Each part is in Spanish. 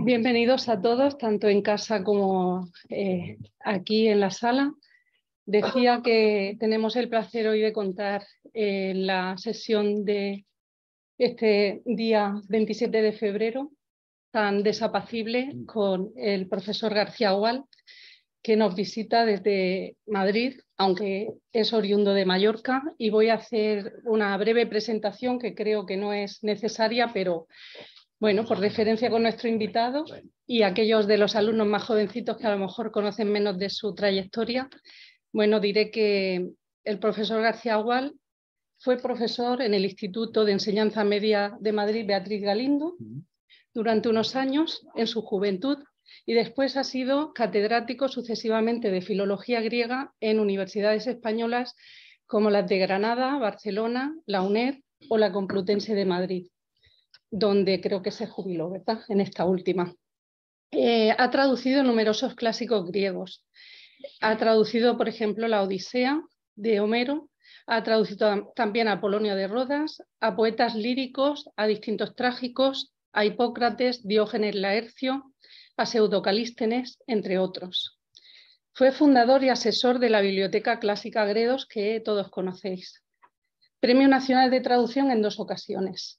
Bienvenidos a todos, tanto en casa como aquí en la sala. Decía que tenemos el placer hoy de contar en la sesión de este día 27 de febrero, tan desapacible, con el profesor García Gual, que nos visita desde Madrid, aunque es oriundo de Mallorca, y voy a hacer una breve presentación que creo que no es necesaria, pero bueno, por deferencia con nuestro invitado y aquellos de los alumnos más jovencitos que a lo mejor conocen menos de su trayectoria, bueno, diré que el profesor García Gual fue profesor en el Instituto de Enseñanza Media de Madrid Beatriz Galindo durante unos años en su juventud y después ha sido catedrático sucesivamente de Filología Griega en universidades españolas como las de Granada, Barcelona, la UNED o la Complutense de Madrid, donde creo que se jubiló, ¿verdad? En esta última. Ha traducido numerosos clásicos griegos. Ha traducido, por ejemplo, la Odisea de Homero. Ha traducido también a Apolonio de Rodas, a poetas líricos, a distintos trágicos, a Hipócrates, Diógenes Laercio, a Pseudo-Calístenes, entre otros. Fue fundador y asesor de la Biblioteca Clásica Gredos, que todos conocéis. Premio Nacional de Traducción en 2 ocasiones.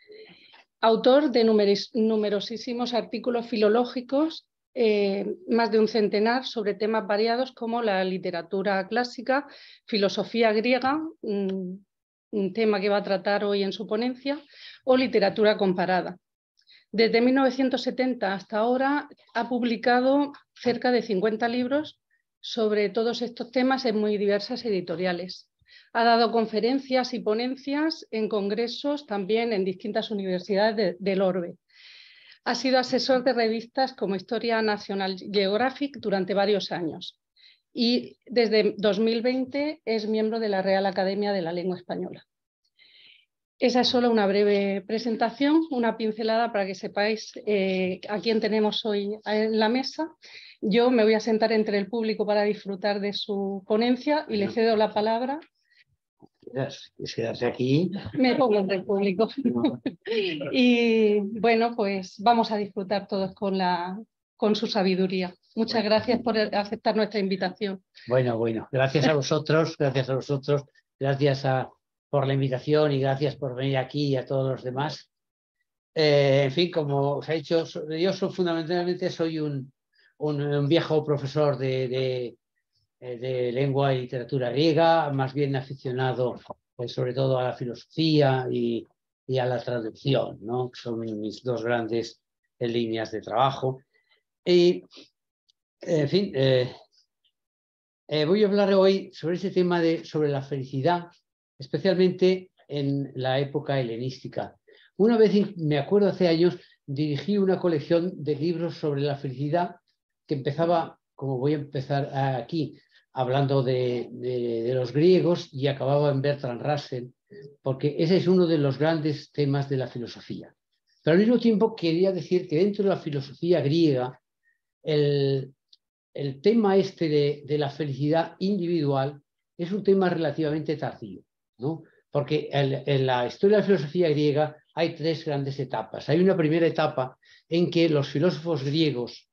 Autor de numerosísimos artículos filológicos, más de un centenar, sobre temas variados como la literatura clásica, filosofía griega, un tema que va a tratar hoy en su ponencia, o literatura comparada. Desde 1970 hasta ahora ha publicado cerca de 50 libros sobre todos estos temas en muy diversas editoriales. Ha dado conferencias y ponencias en congresos también en distintas universidades del orbe. Ha sido asesor de revistas como Historia National Geographic durante varios años y desde 2020 es miembro de la Real Academia de la Lengua Española. Esa es solo una breve presentación, una pincelada para que sepáis a quién tenemos hoy en la mesa. Yo me voy a sentar entre el público para disfrutar de su ponencia y le cedo la palabra. Quedarse aquí. Me pongo entre el público. Y bueno, pues vamos a disfrutar todos con su sabiduría. Muchas gracias por aceptar nuestra invitación. Bueno, gracias a vosotros, por la invitación y gracias por venir aquí y a todos los demás. En fin, como os he dicho, yo fundamentalmente soy un viejo profesor de lengua y literatura griega, más bien aficionado sobre todo a la filosofía y a la traducción, ¿no? Que son mis dos grandes líneas de trabajo. Y, en fin, voy a hablar hoy sobre este tema sobre la felicidad, especialmente en la época helenística. Una vez, me acuerdo hace años, dirigí una colección de libros sobre la felicidad que empezaba, como voy a empezar aquí, hablando de los griegos y acababa en Bertrand Russell, porque ese es uno de los grandes temas de la filosofía. Pero al mismo tiempo quería decir que dentro de la filosofía griega, el tema de la felicidad individual es un tema relativamente tardío, ¿no? Porque en la historia de la filosofía griega hay 3 grandes etapas. Hay una primera etapa en que los filósofos griegos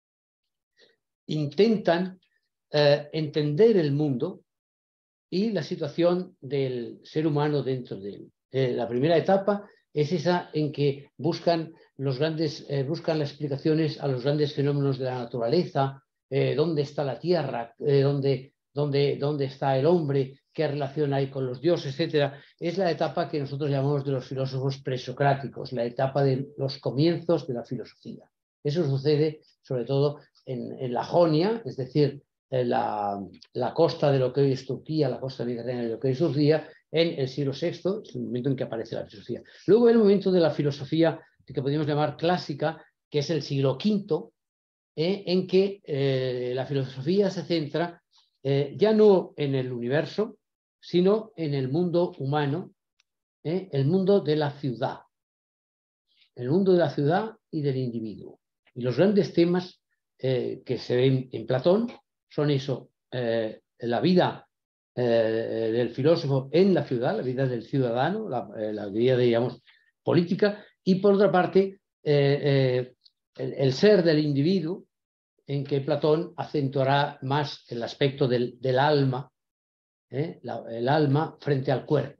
intentan entender el mundo y la situación del ser humano dentro de él. La primera etapa es esa en que buscan las explicaciones a los grandes fenómenos de la naturaleza, dónde está la tierra, dónde está el hombre, qué relación hay con los dioses, etc. Es la etapa que nosotros llamamos de los filósofos presocráticos, la etapa de los comienzos de la filosofía. Eso sucede sobre todo en la Jonia, es decir, la costa de lo que hoy es Turquía, la costa mediterránea de lo que hoy es Turquía, en el siglo VI, es el momento en que aparece la filosofía. Luego el momento de la filosofía que podríamos llamar clásica, que es el siglo V, en que la filosofía se centra ya no en el universo, sino en el mundo humano, el mundo de la ciudad. El mundo de la ciudad y del individuo. Y los grandes temas que se ven en Platón son eso, la vida del filósofo en la ciudad, la vida del ciudadano, la vida, digamos, política, y por otra parte, el ser del individuo, en que Platón acentuará más el aspecto del alma, el alma frente al cuerpo.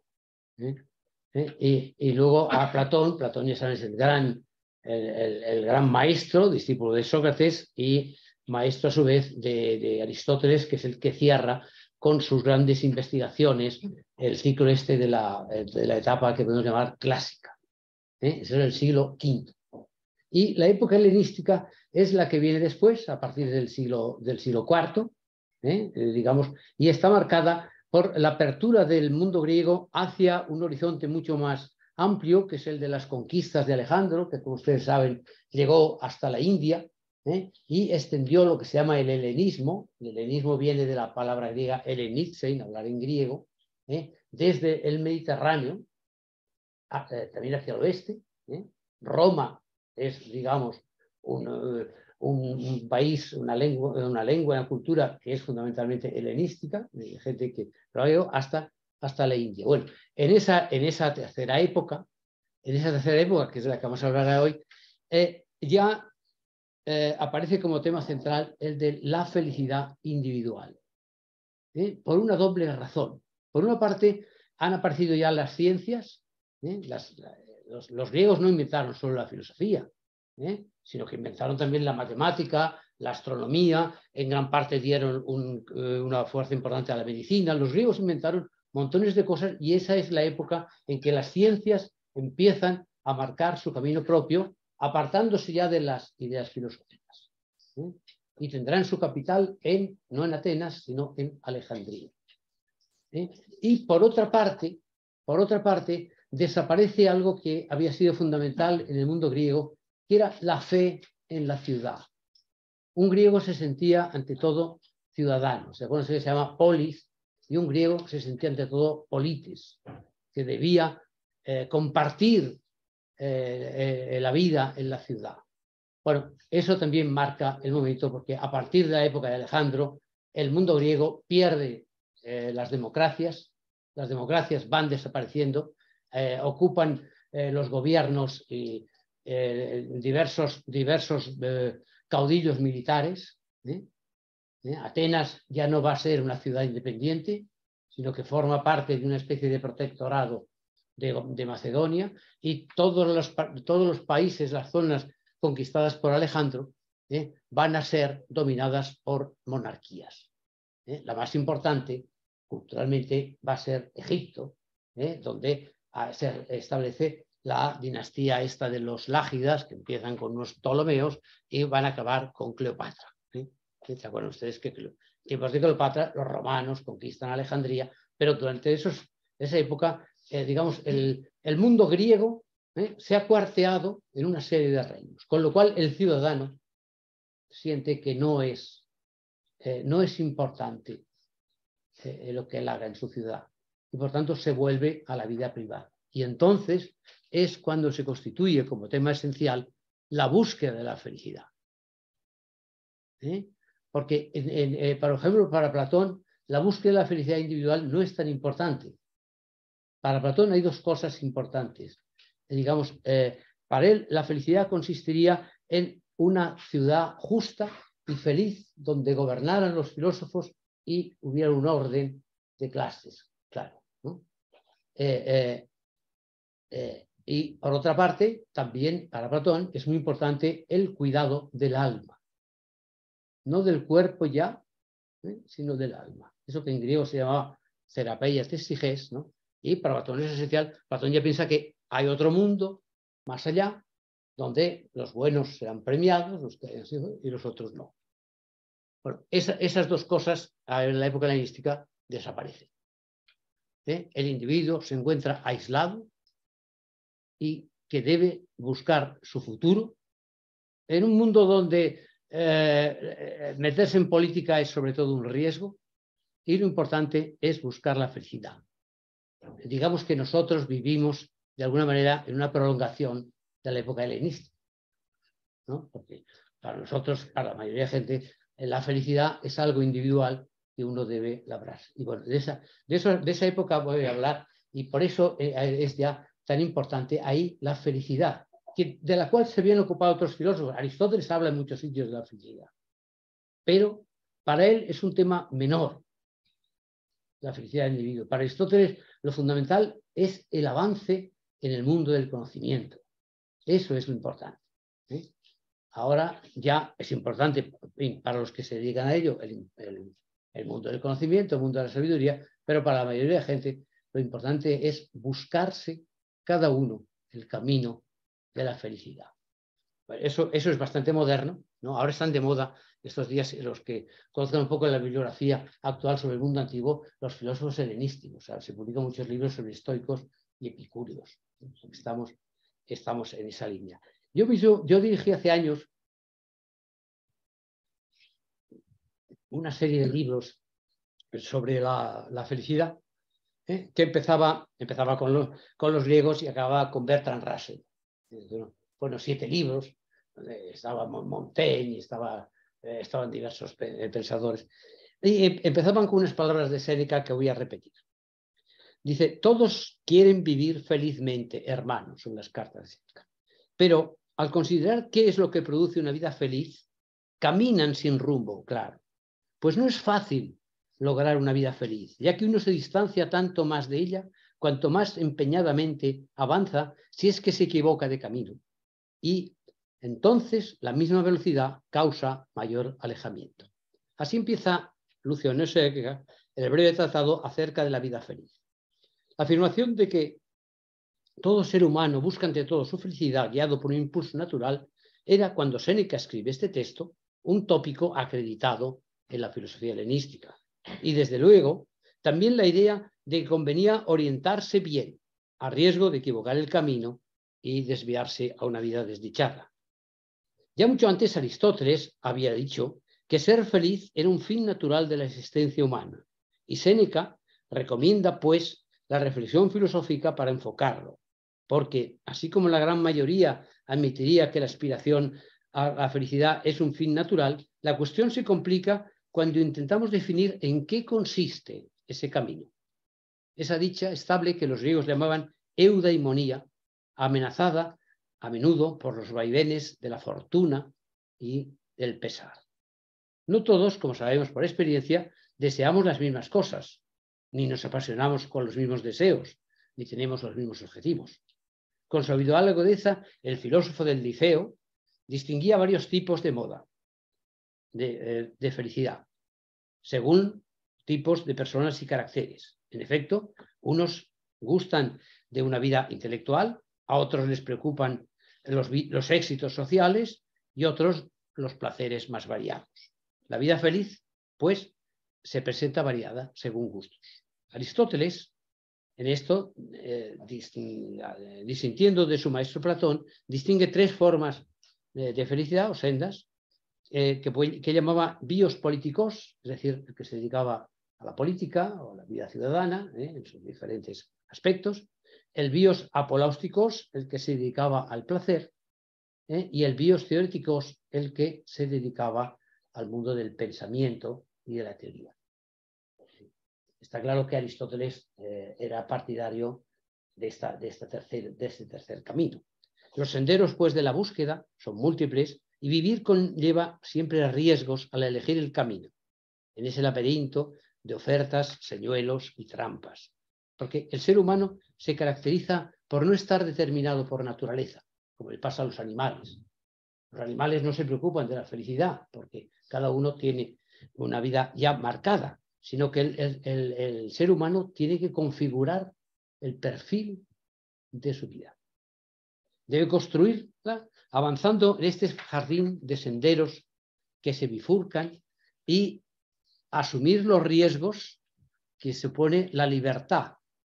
Y luego a Platón ya sabes, el gran maestro, discípulo de Sócrates y maestro a su vez de Aristóteles, que es el que cierra con sus grandes investigaciones el ciclo este de la etapa que podemos llamar clásica. Ese es el siglo V. Y la época helenística es la que viene después, a partir del siglo IV, digamos, y está marcada por la apertura del mundo griego hacia un horizonte mucho más amplio, que es el de las conquistas de Alejandro, que como ustedes saben llegó hasta la India, y extendió lo que se llama el helenismo. El helenismo viene de la palabra griega helenizein, hablar en griego, desde el Mediterráneo, también hacia el oeste. Roma es, digamos, un país, una lengua, una cultura que es fundamentalmente helenística, de gente que lo ha ido hasta la India. Bueno, en esa tercera época, que es de la que vamos a hablar hoy, ya aparece como tema central el de la felicidad individual, por una doble razón. Por una parte, han aparecido ya las ciencias. Los griegos no inventaron solo la filosofía, sino que inventaron también la matemática, la astronomía, en gran parte dieron una fuerza importante a la medicina. Los griegos inventaron montones de cosas y esa es la época en que las ciencias empiezan a marcar su camino propio, apartándose ya de las ideas filosóficas. Y tendrán su capital no en Atenas, sino en Alejandría. Y por otra parte, desaparece algo que había sido fundamental en el mundo griego, que era la fe en la ciudad. Un griego se sentía ante todo ciudadano, ¿se acuerdan que se llama polis? Y un griego se sentía ante todo polites, que debía compartir la vida en la ciudad. Bueno, eso también marca el momento, porque a partir de la época de Alejandro, el mundo griego pierde las democracias van desapareciendo, ocupan los gobiernos y diversos caudillos militares. Atenas ya no va a ser una ciudad independiente, sino que forma parte de una especie de protectorado de Macedonia, y todos los países, las zonas conquistadas por Alejandro, van a ser dominadas por monarquías. La más importante, culturalmente, va a ser Egipto, donde se establece la dinastía esta de los Lágidas, que empiezan con unos Ptolomeos y van a acabar con Cleopatra. ¿Se acuerdan ustedes que tiempos de Cleopatra los romanos conquistan Alejandría, pero durante esa época, digamos, el mundo griego se ha cuarteado en una serie de reinos, con lo cual el ciudadano siente que no es importante lo que él haga en su ciudad, y por tanto se vuelve a la vida privada. Y entonces es cuando se constituye como tema esencial la búsqueda de la felicidad. Porque, por ejemplo, para Platón, la búsqueda de la felicidad individual no es tan importante. Para Platón hay dos cosas importantes. Digamos, para él la felicidad consistiría en una ciudad justa y feliz donde gobernaran los filósofos y hubiera un orden de clases, claro, ¿no? Y por otra parte, también para Platón es muy importante el cuidado del alma. No del cuerpo ya, sino del alma. Eso que en griego se llamaba therapeia testiges, ¿no? Y para Platón es esencial. Platón ya piensa que hay otro mundo más allá, donde los buenos serán premiados, los que hayan sido, y los otros no. Bueno, esas dos cosas en la época helenística desaparecen. El individuo se encuentra aislado y que debe buscar su futuro en un mundo donde meterse en política es sobre todo un riesgo, y lo importante es buscar la felicidad. Digamos que nosotros vivimos de alguna manera en una prolongación de la época helenística, ¿no? Porque para nosotros, para la mayoría de gente, la felicidad es algo individual que uno debe labrar. Y bueno, de esa época voy a hablar, y por eso es ya tan importante ahí la felicidad. de la cual se habían ocupado otros filósofos. Aristóteles habla en muchos sitios de la felicidad, pero para él es un tema menor, la felicidad del individuo. Para Aristóteles lo fundamental es el avance en el mundo del conocimiento. Eso es lo importante. Ahora ya es importante para los que se dedican a ello el mundo del conocimiento, el mundo de la sabiduría, pero para la mayoría de gente lo importante es buscarse cada uno el camino de la felicidad. Eso es bastante moderno, ¿no? Ahora están de moda estos días los que conozcan un poco la bibliografía actual sobre el mundo antiguo, los filósofos helenísticos. O sea, se publican muchos libros sobre estoicos y epicúreos. Estamos en esa línea. Yo dirigí hace años una serie de libros sobre la felicidad, que empezaba con los griegos y acababa con Bertrand Russell. Bueno, 7 libros, estaba Montaigne, estaban diversos pensadores, y empezaban con unas palabras de Séneca que voy a repetir. Dice: todos quieren vivir felizmente, hermanos, son las cartas de Séneca, pero al considerar qué es lo que produce una vida feliz, caminan sin rumbo, claro. Pues no es fácil lograr una vida feliz, ya que uno se distancia tanto más de ella cuanto más empeñadamente avanza, si es que se equivoca de camino. Y entonces la misma velocidad causa mayor alejamiento. Así empieza Luciano Séneca el breve tratado acerca de la vida feliz. La afirmación de que todo ser humano busca ante todo su felicidad guiado por un impulso natural era, cuando Séneca escribe este texto, un tópico acreditado en la filosofía helenística. Y desde luego, también la idea de que convenía orientarse bien, a riesgo de equivocar el camino y desviarse a una vida desdichada. Ya mucho antes Aristóteles había dicho que ser feliz era un fin natural de la existencia humana, y Séneca recomienda, pues, la reflexión filosófica para enfocarlo, porque así como la gran mayoría admitiría que la aspiración a la felicidad es un fin natural, la cuestión se complica cuando intentamos definir en qué consiste ese camino. Esa dicha estable que los griegos llamaban eudaimonía, amenazada a menudo por los vaivenes de la fortuna y del pesar. No todos, como sabemos por experiencia, deseamos las mismas cosas, ni nos apasionamos con los mismos deseos, ni tenemos los mismos objetivos. Con su habitual agudeza, el filósofo del Liceo distinguía varios tipos de moda, de felicidad, según tipos de personas y caracteres. En efecto, unos gustan de una vida intelectual, a otros les preocupan los éxitos sociales y otros los placeres más variados. La vida feliz, pues, se presenta variada según gustos. Aristóteles, en esto, disintiendo de su maestro Platón, distingue 3 formas de felicidad o sendas, que llamaba bios políticos, es decir, el que se dedicaba a la política o a la vida ciudadana, en sus diferentes aspectos; el bios apoláusticos, el que se dedicaba al placer; y el bios teoréticos, el que se dedicaba al mundo del pensamiento y de la teoría. Está claro que Aristóteles era partidario de este tercer camino. Los senderos, pues, de la búsqueda son múltiples, y vivir conlleva siempre riesgos al elegir el camino, en ese laberinto de ofertas, señuelos y trampas. Porque el ser humano se caracteriza por no estar determinado por naturaleza, como le pasa a los animales. Los animales no se preocupan de la felicidad, porque cada uno tiene una vida ya marcada, sino que el ser humano tiene que configurar el perfil de su vida. Debe construirla avanzando en este jardín de senderos que se bifurcan y asumir los riesgos que supone la libertad.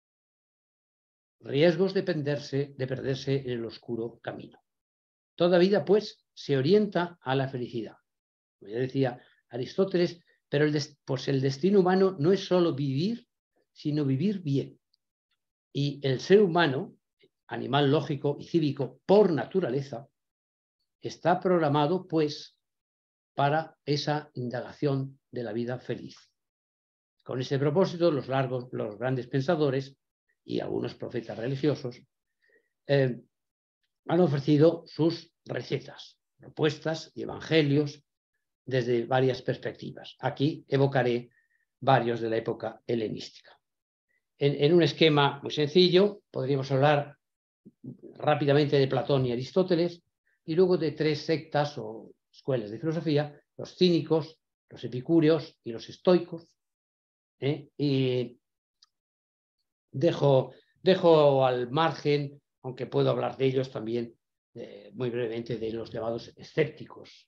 Riesgos de perderse en el oscuro camino. Toda vida, pues, se orienta a la felicidad. Como ya decía Aristóteles, pero el destino humano no es solo vivir, sino vivir bien. Y el ser humano, animal lógico y cívico por naturaleza, está programado, pues, para esa indagación de la vida feliz. Con ese propósito, los grandes pensadores y algunos profetas religiosos han ofrecido sus recetas, propuestas y evangelios desde varias perspectivas. Aquí evocaré varios de la época helenística. En un esquema muy sencillo, podríamos hablar rápidamente de Platón y Aristóteles, y luego de tres sectas o escuelas de filosofía: los cínicos, los epicúreos y los estoicos. Y dejo al margen, aunque puedo hablar de ellos también muy brevemente, de los llamados escépticos.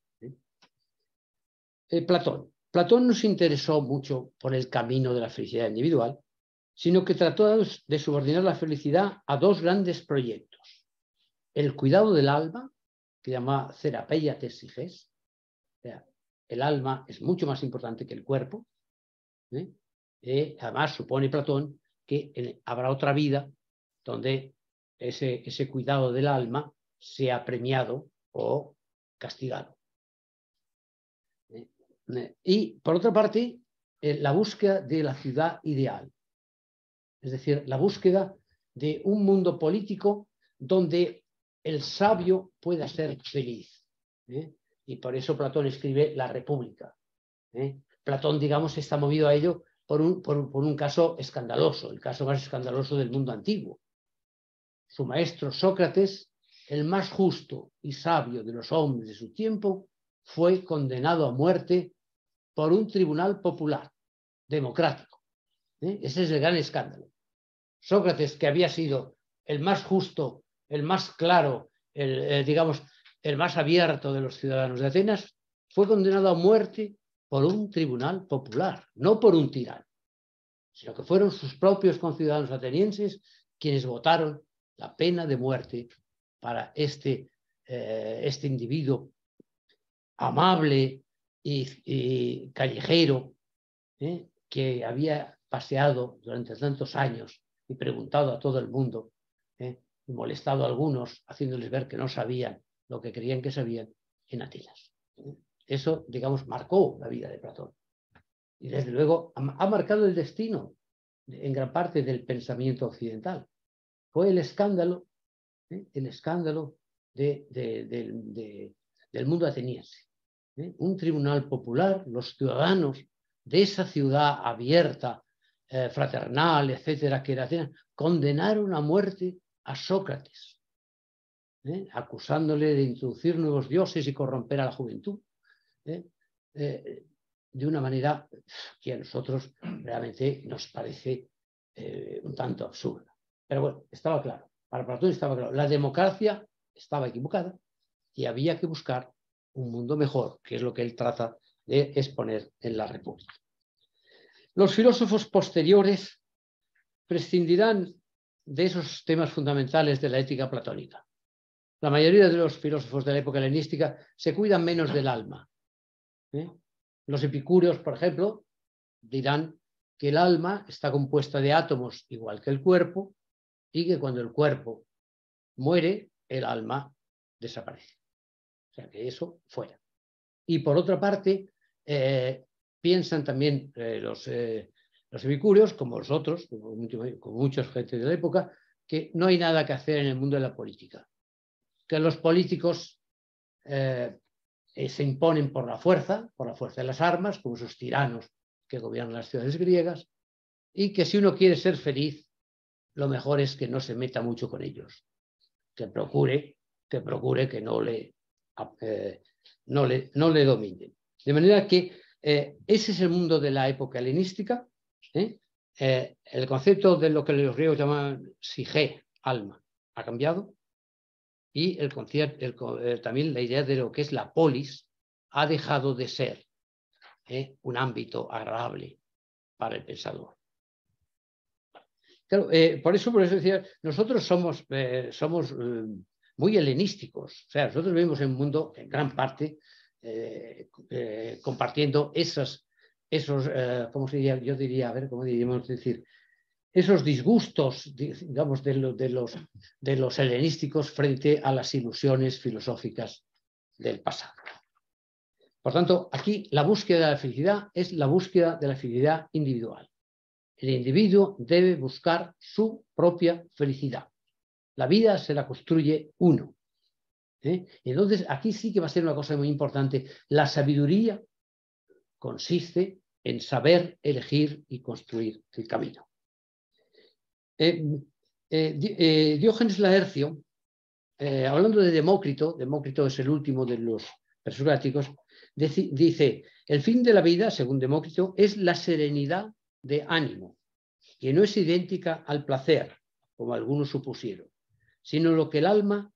Platón no se interesó mucho por el camino de la felicidad individual, sino que trató de subordinar la felicidad a dos grandes proyectos: el cuidado del alma, que llama therapeia tesiges, o sea, el alma es mucho más importante que el cuerpo. Además, supone Platón que habrá otra vida donde ese cuidado del alma sea premiado o castigado. Y, por otra parte, la búsqueda de la ciudad ideal, es decir, la búsqueda de un mundo político donde el sabio pueda ser feliz. Y por eso Platón escribe La República. Platón, digamos, está movido a ello por un caso escandaloso, el caso más escandaloso del mundo antiguo. Su maestro Sócrates, el más justo y sabio de los hombres de su tiempo, fue condenado a muerte por un tribunal popular, democrático. Ese es el gran escándalo. Sócrates, que había sido el más justo, el más claro, digamos, el más abierto de los ciudadanos de Atenas, fue condenado a muerte por un tribunal popular, no por un tirano, sino que fueron sus propios conciudadanos atenienses quienes votaron la pena de muerte para este individuo amable y callejero, que había paseado durante tantos años y preguntado a todo el mundo, y molestado a algunos, haciéndoles ver que no sabían lo que creían que sabían en Atenas. Eso, digamos, marcó la vida de Platón. Y desde luego ha marcado el destino en gran parte del pensamiento occidental. Fue el escándalo del mundo ateniense. Un tribunal popular, los ciudadanos de esa ciudad abierta, fraternal, etcétera, que era Atenas, condenaron a muerte a Sócrates, acusándole de introducir nuevos dioses y corromper a la juventud, de una manera que a nosotros realmente nos parece un tanto absurda. Pero bueno, estaba claro, para Platón estaba claro, la democracia estaba equivocada y había que buscar un mundo mejor, que es lo que él trata de exponer en La República. Los filósofos posteriores prescindirán de esos temas fundamentales de la ética platónica. La mayoría de los filósofos de la época helenística se cuidan menos del alma. Los epicúreos, por ejemplo, dirán que el alma está compuesta de átomos igual que el cuerpo y que cuando el cuerpo muere, el alma desaparece. O sea, que eso fuera. Y por otra parte, piensan también los epicúreos, como los otros, como muchos gente de la época, que no hay nada que hacer en el mundo de la política. Que los políticos se imponen por la fuerza de las armas, como esos tiranos que gobiernan las ciudades griegas, y que si uno quiere ser feliz, lo mejor es que no se meta mucho con ellos, que procure que no le dominen. De manera que ese es el mundo de la época helenística. El concepto de lo que los griegos llaman psique, alma, ha cambiado. Y también la idea de lo que es la polis ha dejado de ser un ámbito agradable para el pensador. Claro, por eso decía, nosotros somos muy helenísticos. O sea, nosotros vivimos en un mundo, en gran parte, compartiendo esos ¿cómo se diría? Yo diría, a ver, ¿cómo diríamos decir? Esos disgustos, digamos, de los helenísticos frente a las ilusiones filosóficas del pasado. Por tanto, aquí la búsqueda de la felicidad es la búsqueda de la felicidad individual. El individuo debe buscar su propia felicidad. La vida se la construye uno. Entonces, aquí sí que va a ser una cosa muy importante. La sabiduría consiste en saber elegir y construir el camino. Diógenes Laercio, hablando de Demócrito, Demócrito es el último de los presocráticos, dice, el fin de la vida, según Demócrito, es la serenidad de ánimo, que no es idéntica al placer, como algunos supusieron, sino lo que el alma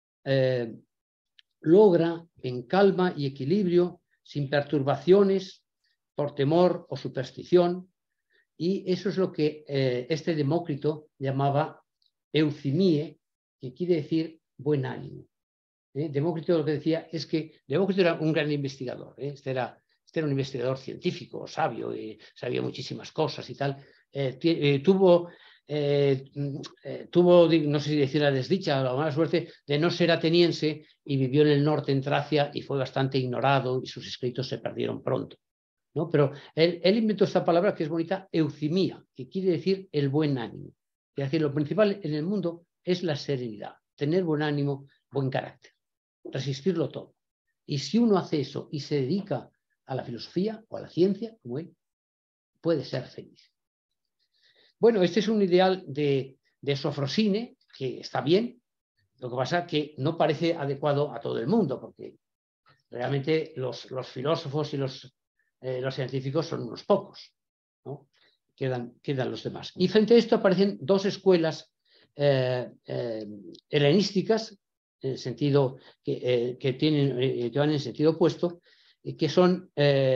logra en calma y equilibrio, sin perturbaciones por temor o superstición, y eso es lo que este Demócrito llamaba eucimie, que quiere decir buen ánimo. Demócrito lo que decía es que Demócrito era un gran investigador, este era un investigador científico, sabio, sabía muchísimas cosas y tal. Tuvo, no sé si decir la desdicha o la mala suerte, de no ser ateniense y vivió en el norte, en Tracia, y fue bastante ignorado y sus escritos se perdieron pronto, ¿no? Pero él inventó esta palabra que es bonita, eucimia, que quiere decir el buen ánimo. Es decir, lo principal en el mundo es la serenidad, tener buen ánimo, buen carácter, resistirlo todo. Y si uno hace eso y se dedica a la filosofía o a la ciencia, como él, puede ser feliz. Bueno, este es un ideal de Sofrosine, que está bien, lo que pasa es que no parece adecuado a todo el mundo, porque realmente los filósofos y los científicos son unos pocos, ¿no? Quedan los demás. Y frente a esto aparecen dos escuelas helenísticas, en el sentido que van en sentido opuesto, que son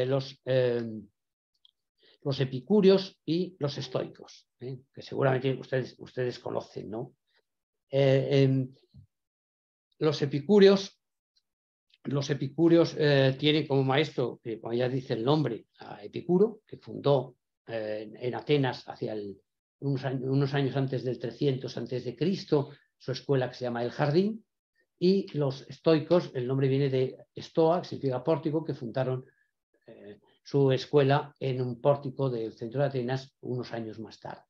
los epicúreos y los estoicos, que seguramente ustedes conocen, ¿no? Los epicúreos tienen como maestro, como ya dice el nombre, a Epicuro, que fundó en Atenas unos años antes del 300 a.C., su escuela que se llama El Jardín, y los estoicos, el nombre viene de estoa, que significa pórtico, que fundaron su escuela en un pórtico del centro de Atenas unos años más tarde.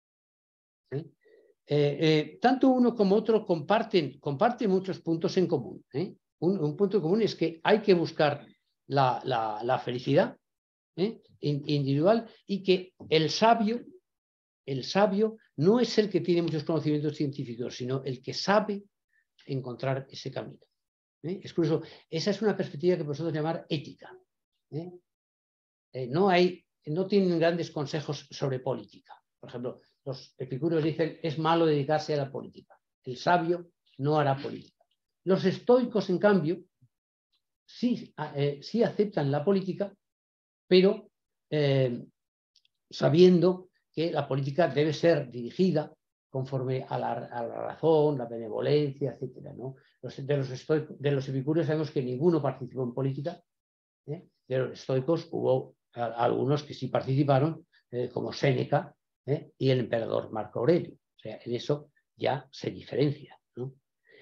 Tanto uno como otro comparten muchos puntos en común. Un punto común es que hay que buscar la felicidad individual, y que el sabio no es el que tiene muchos conocimientos científicos, sino el que sabe encontrar ese camino. Es curioso, esa es una perspectiva que podemos llamar ética. No tienen grandes consejos sobre política. Por ejemplo, los epicúreos dicen es malo dedicarse a la política. El sabio no hará política. Los estoicos, en cambio, sí aceptan la política, pero sabiendo que la política debe ser dirigida conforme a la razón, la benevolencia, etc., ¿no? De los epicúreos sabemos que ninguno participó en política. De los estoicos hubo algunos que sí participaron, como Séneca y el emperador Marco Aurelio. O sea, en eso ya se diferencia, ¿no?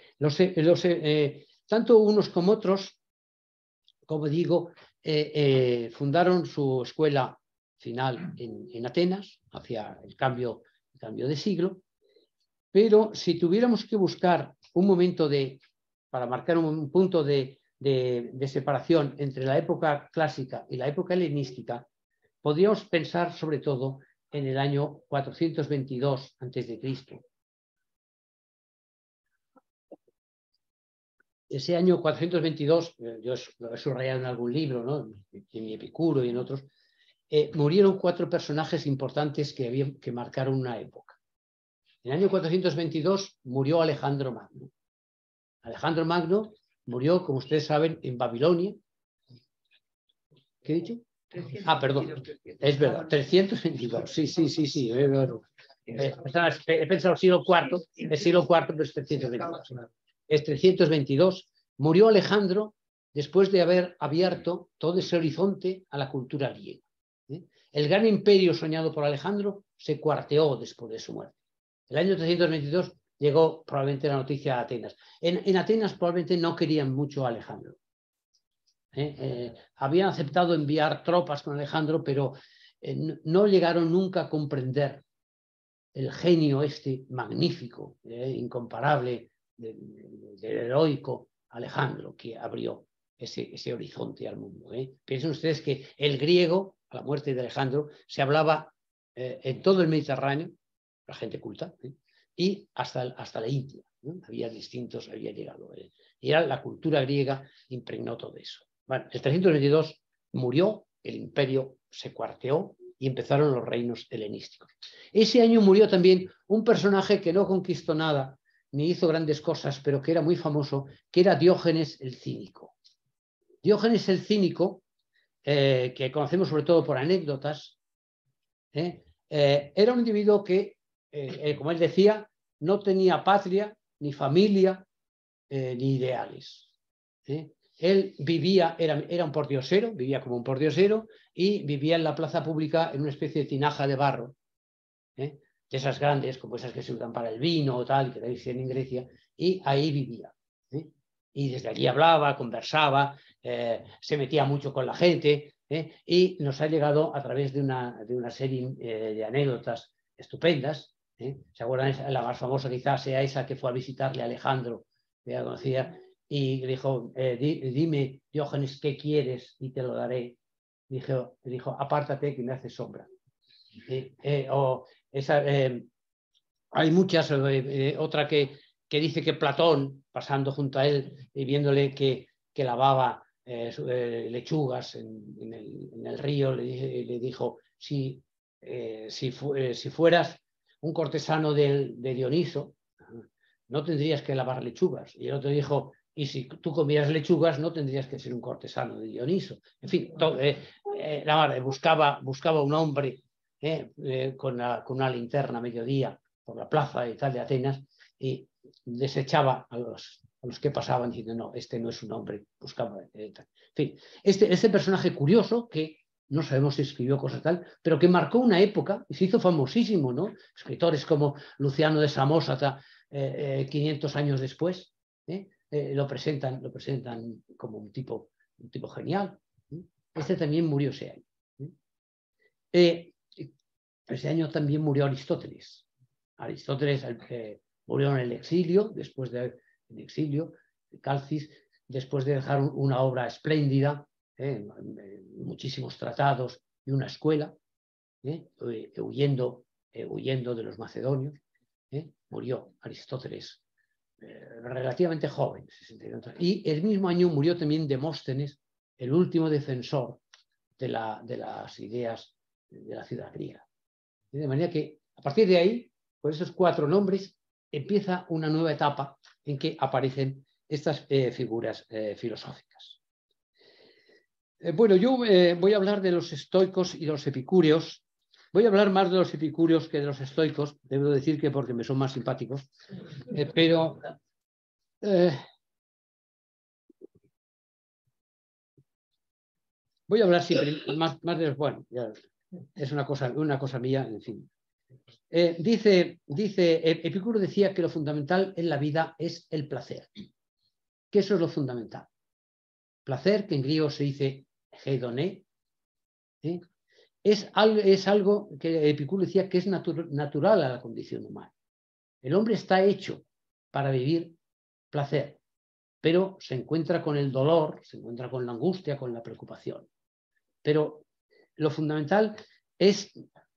Tanto unos como otros, como digo, fundaron su escuela final en Atenas, hacia el cambio de siglo, pero si tuviéramos que buscar un momento para marcar un punto de separación entre la época clásica y la época helenística, podríamos pensar sobre todo en el año 422 a.C. Ese año 422, yo lo he subrayado en algún libro, ¿no? En mi Epicuro y en otros, murieron 4 personajes importantes que marcaron una época. En el año 422 murió Alejandro Magno. Alejandro Magno murió, como ustedes saben, en Babilonia. ¿Qué he dicho? Perdón, es verdad, 322. Sí. He pensado siglo IV, pero es 322. Es 322. Murió Alejandro después de haber abierto todo ese horizonte a la cultura griega. El gran imperio soñado por Alejandro se cuarteó después de su muerte. El año 322 llegó probablemente la noticia a Atenas. En Atenas probablemente no querían mucho a Alejandro. Habían aceptado enviar tropas con Alejandro, pero no llegaron nunca a comprender el genio magnífico, incomparable, del heroico Alejandro, que abrió ese horizonte al mundo. Piensen ustedes que el griego, a la muerte de Alejandro, se hablaba en todo el Mediterráneo, la gente culta, y hasta la India, ¿no? Había llegado. Y era la cultura griega, impregnó todo eso. Bueno, el 322 murió, el imperio se cuarteó y empezaron los reinos helenísticos. Ese año murió también un personaje que no conquistó nada, ni hizo grandes cosas, pero que era muy famoso, que era Diógenes el Cínico. Diógenes el Cínico, que conocemos sobre todo por anécdotas, era un individuo que, como él decía, no tenía patria, ni familia, ni ideales. Él vivía, era un pordiosero, vivía como un pordiosero y vivía en la plaza pública en una especie de tinaja de barro, de esas grandes, como esas que se usan para el vino o tal, que existen en Grecia, y ahí vivía. Y desde allí hablaba, conversaba, se metía mucho con la gente, y nos ha llegado a través de una serie de anécdotas estupendas. ¿Se acuerdan? La más famosa quizás sea esa que fue a visitarle a Alejandro, que ya conocía, y le dijo, dime, Diógenes, ¿qué quieres? Y te lo daré. Dijo, apártate que me hace sombra. Hay muchas, otra que dice que Platón, pasando junto a él y viéndole que lavaba lechugas en el río, le dijo, si fueras un cortesano de Dioniso, no tendrías que lavar lechugas. Y el otro dijo, y si tú comieras lechugas, no tendrías que ser un cortesano de Dioniso. En fin, la madre buscaba un hombre con una linterna a mediodía por la plaza y tal de Atenas, y desechaba a los que pasaban diciendo, no, este no es un hombre, buscaba tal. En fin, este personaje curioso que no sabemos si escribió cosas tal, pero que marcó una época y se hizo famosísimo, ¿no? Escritores como Luciano de Samosata, 500 años después, lo presentan como un tipo genial. Este también murió ese año. Ese año también murió Aristóteles. Aristóteles murió en el exilio, después del exilio, Calcis, después de dejar una obra espléndida, muchísimos tratados y una escuela, huyendo de los macedonios. Murió Aristóteles relativamente joven, 62 años. Y el mismo año murió también Demóstenes, el último defensor de las ideas de la ciudad griega. De manera que, a partir de ahí, con esos 4 nombres, empieza una nueva etapa en que aparecen estas figuras filosóficas. Bueno, yo voy a hablar de los estoicos y los epicúreos. Voy a hablar más de los epicúreos que de los estoicos, debo decir que porque me son más simpáticos, pero voy a hablar siempre más de los, bueno, ya es una cosa mía, en fin. Epicuro decía que lo fundamental en la vida es el placer, que eso es lo fundamental. Placer, que en griego se dice heidoné, es algo que Epicuro decía que es natural a la condición humana. El hombre está hecho para vivir placer, pero se encuentra con el dolor, se encuentra con la angustia, con la preocupación. Pero lo fundamental es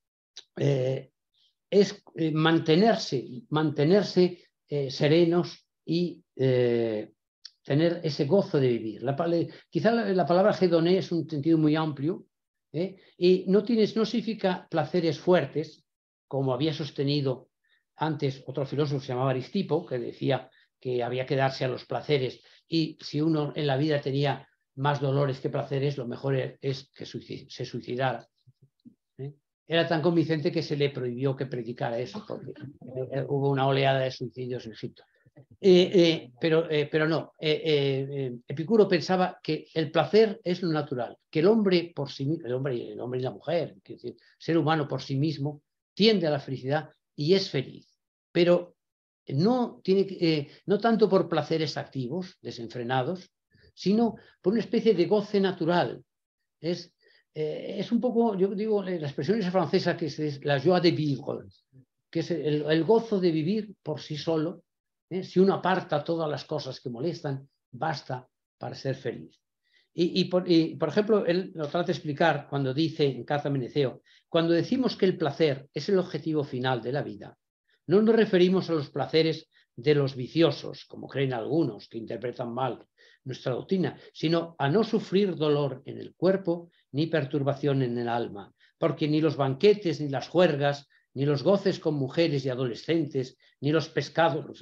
mantenerse serenos y tener ese gozo de vivir. Quizá la palabra hedoné es un sentido muy amplio, y no significa placeres fuertes, como había sostenido antes otro filósofo que se llamaba Aristipo, que decía que había que darse a los placeres, y si uno en la vida tenía más dolores que placeres, lo mejor es que se suicidara. Era tan convincente que se le prohibió que predicara eso, porque hubo una oleada de suicidios en Egipto. Pero no, Epicuro pensaba que el placer es lo natural, que el hombre por sí mismo, el hombre y la mujer, es decir, el ser humano por sí mismo, tiende a la felicidad y es feliz, pero no tanto por placeres activos, desenfrenados, sino por una especie de goce natural. Es un poco, yo digo, la expresión esa francesa que es la joie de vivre, que es el gozo de vivir por sí solo. Si uno aparta todas las cosas que molestan basta para ser feliz. Por ejemplo, él lo trata de explicar cuando dice en Caza Meneceo, cuando decimos que el placer es el objetivo final de la vida, no nos referimos a los placeres de los viciosos, como creen algunos que interpretan mal nuestra doctrina, sino a no sufrir dolor en el cuerpo ni perturbación en el alma, porque ni los banquetes, ni las juergas, ni los goces con mujeres y adolescentes, ni los pescados,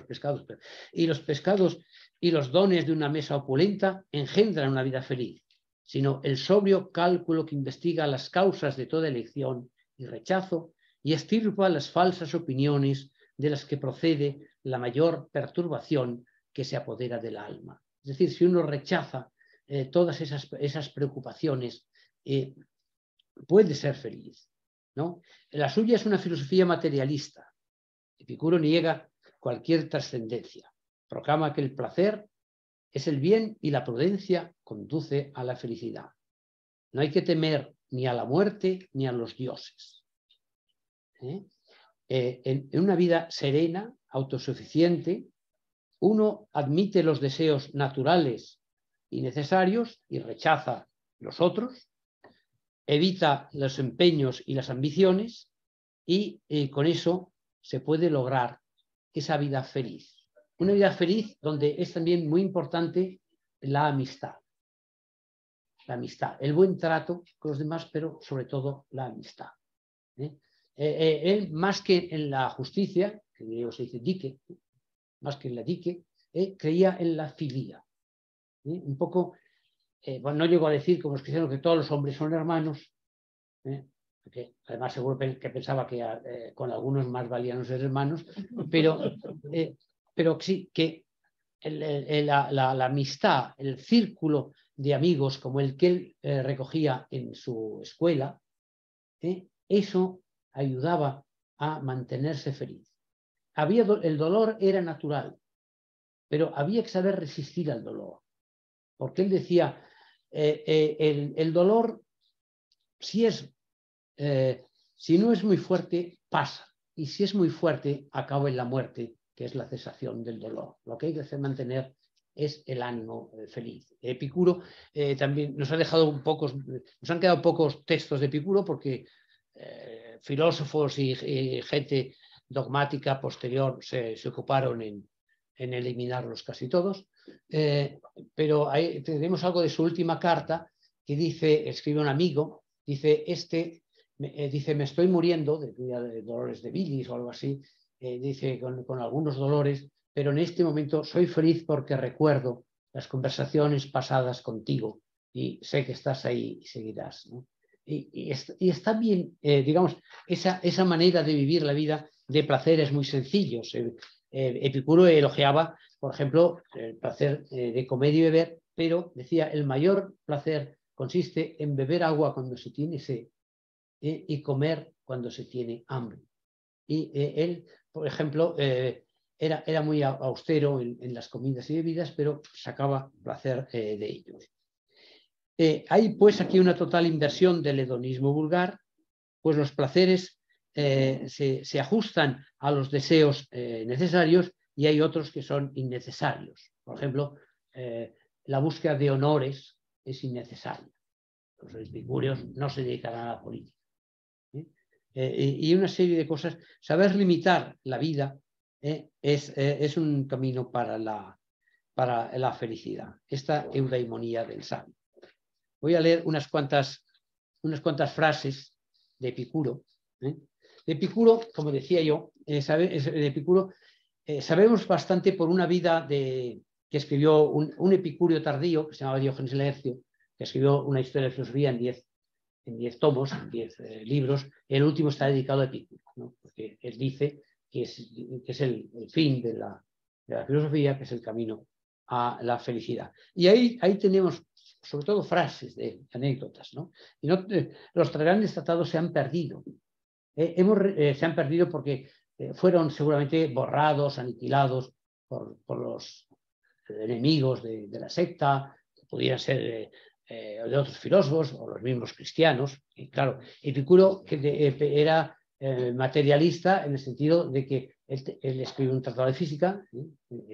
y los dones de una mesa opulenta engendran una vida feliz, sino el sobrio cálculo que investiga las causas de toda elección y rechazo y extirpa las falsas opiniones de las que procede la mayor perturbación que se apodera del alma. Es decir, si uno rechaza todas esas preocupaciones, puede ser feliz, ¿no? La suya es una filosofía materialista. Epicuro niega cualquier trascendencia. Proclama que el placer es el bien y la prudencia conduce a la felicidad. No hay que temer ni a la muerte ni a los dioses. En una vida serena, autosuficiente, uno admite los deseos naturales y necesarios y rechaza los otros, evita los empeños y las ambiciones y con eso se puede lograr esa vida feliz. Una vida feliz donde es también muy importante la amistad. La amistad, el buen trato con los demás, pero sobre todo la amistad. Él, más que en la justicia, que se dice dique, más que en la dique, creía en la filía. Un poco, bueno, no llego a decir como los cristianos que todos los hombres son hermanos, porque además seguro que pensaba que con algunos más valían ser hermanos, pero sí que la amistad, el círculo de amigos como el que él recogía en su escuela, eso ayudaba a mantenerse feliz. El dolor era natural, pero había que saber resistir al dolor, porque él decía, el dolor, si no es muy fuerte, pasa, y si es muy fuerte, acaba en la muerte, que es la cesación del dolor. Lo que hay que hacer mantener es el ánimo feliz. Epicuro también nos han quedado pocos textos de Epicuro porque filósofos y gente dogmática posterior se ocuparon en eliminarlos casi todos, pero ahí tenemos algo de su última carta que dice, escribe un amigo, dice, me estoy muriendo de dolores de bilis o algo así, dice con algunos dolores, pero en este momento soy feliz porque recuerdo las conversaciones pasadas contigo y sé que estás ahí y seguirás, ¿no? Y está bien, digamos, esa manera de vivir la vida de placeres muy sencillos. Epicuro elogiaba, por ejemplo, el placer de comer y beber, pero decía, el mayor placer consiste en beber agua cuando se tiene sed y comer cuando se tiene hambre. Y él, por ejemplo, era muy austero en las comidas y bebidas, pero sacaba placer de ello. Hay pues aquí una total inversión del hedonismo vulgar, pues los placeres se ajustan a los deseos necesarios y hay otros que son innecesarios. Por ejemplo, la búsqueda de honores es innecesaria. Los epicúreos no se dedicarán a la política. Y una serie de cosas. Saber limitar la vida es un camino para la felicidad. Esta eudaimonía del sabio. Voy a leer unas cuantas frases de Epicuro. De Epicuro, como decía yo, de Epicuro sabemos bastante por una vida que escribió un epicúreo tardío, que se llamaba Diógenes Laercio, que escribió una historia de filosofía en 10 tomos, en 10 libros. El último está dedicado a Epicuro, ¿no? Porque él dice que es el fin de la filosofía, que es el camino a la felicidad. Y ahí tenemos sobre todo frases de anécdotas, ¿no? Los grandes tratados se han perdido. Se han perdido porque fueron seguramente borrados, aniquilados por los enemigos de la secta, que podían ser de otros filósofos o los mismos cristianos. Y claro, Epicuro era materialista en el sentido de que él escribió un tratado de física,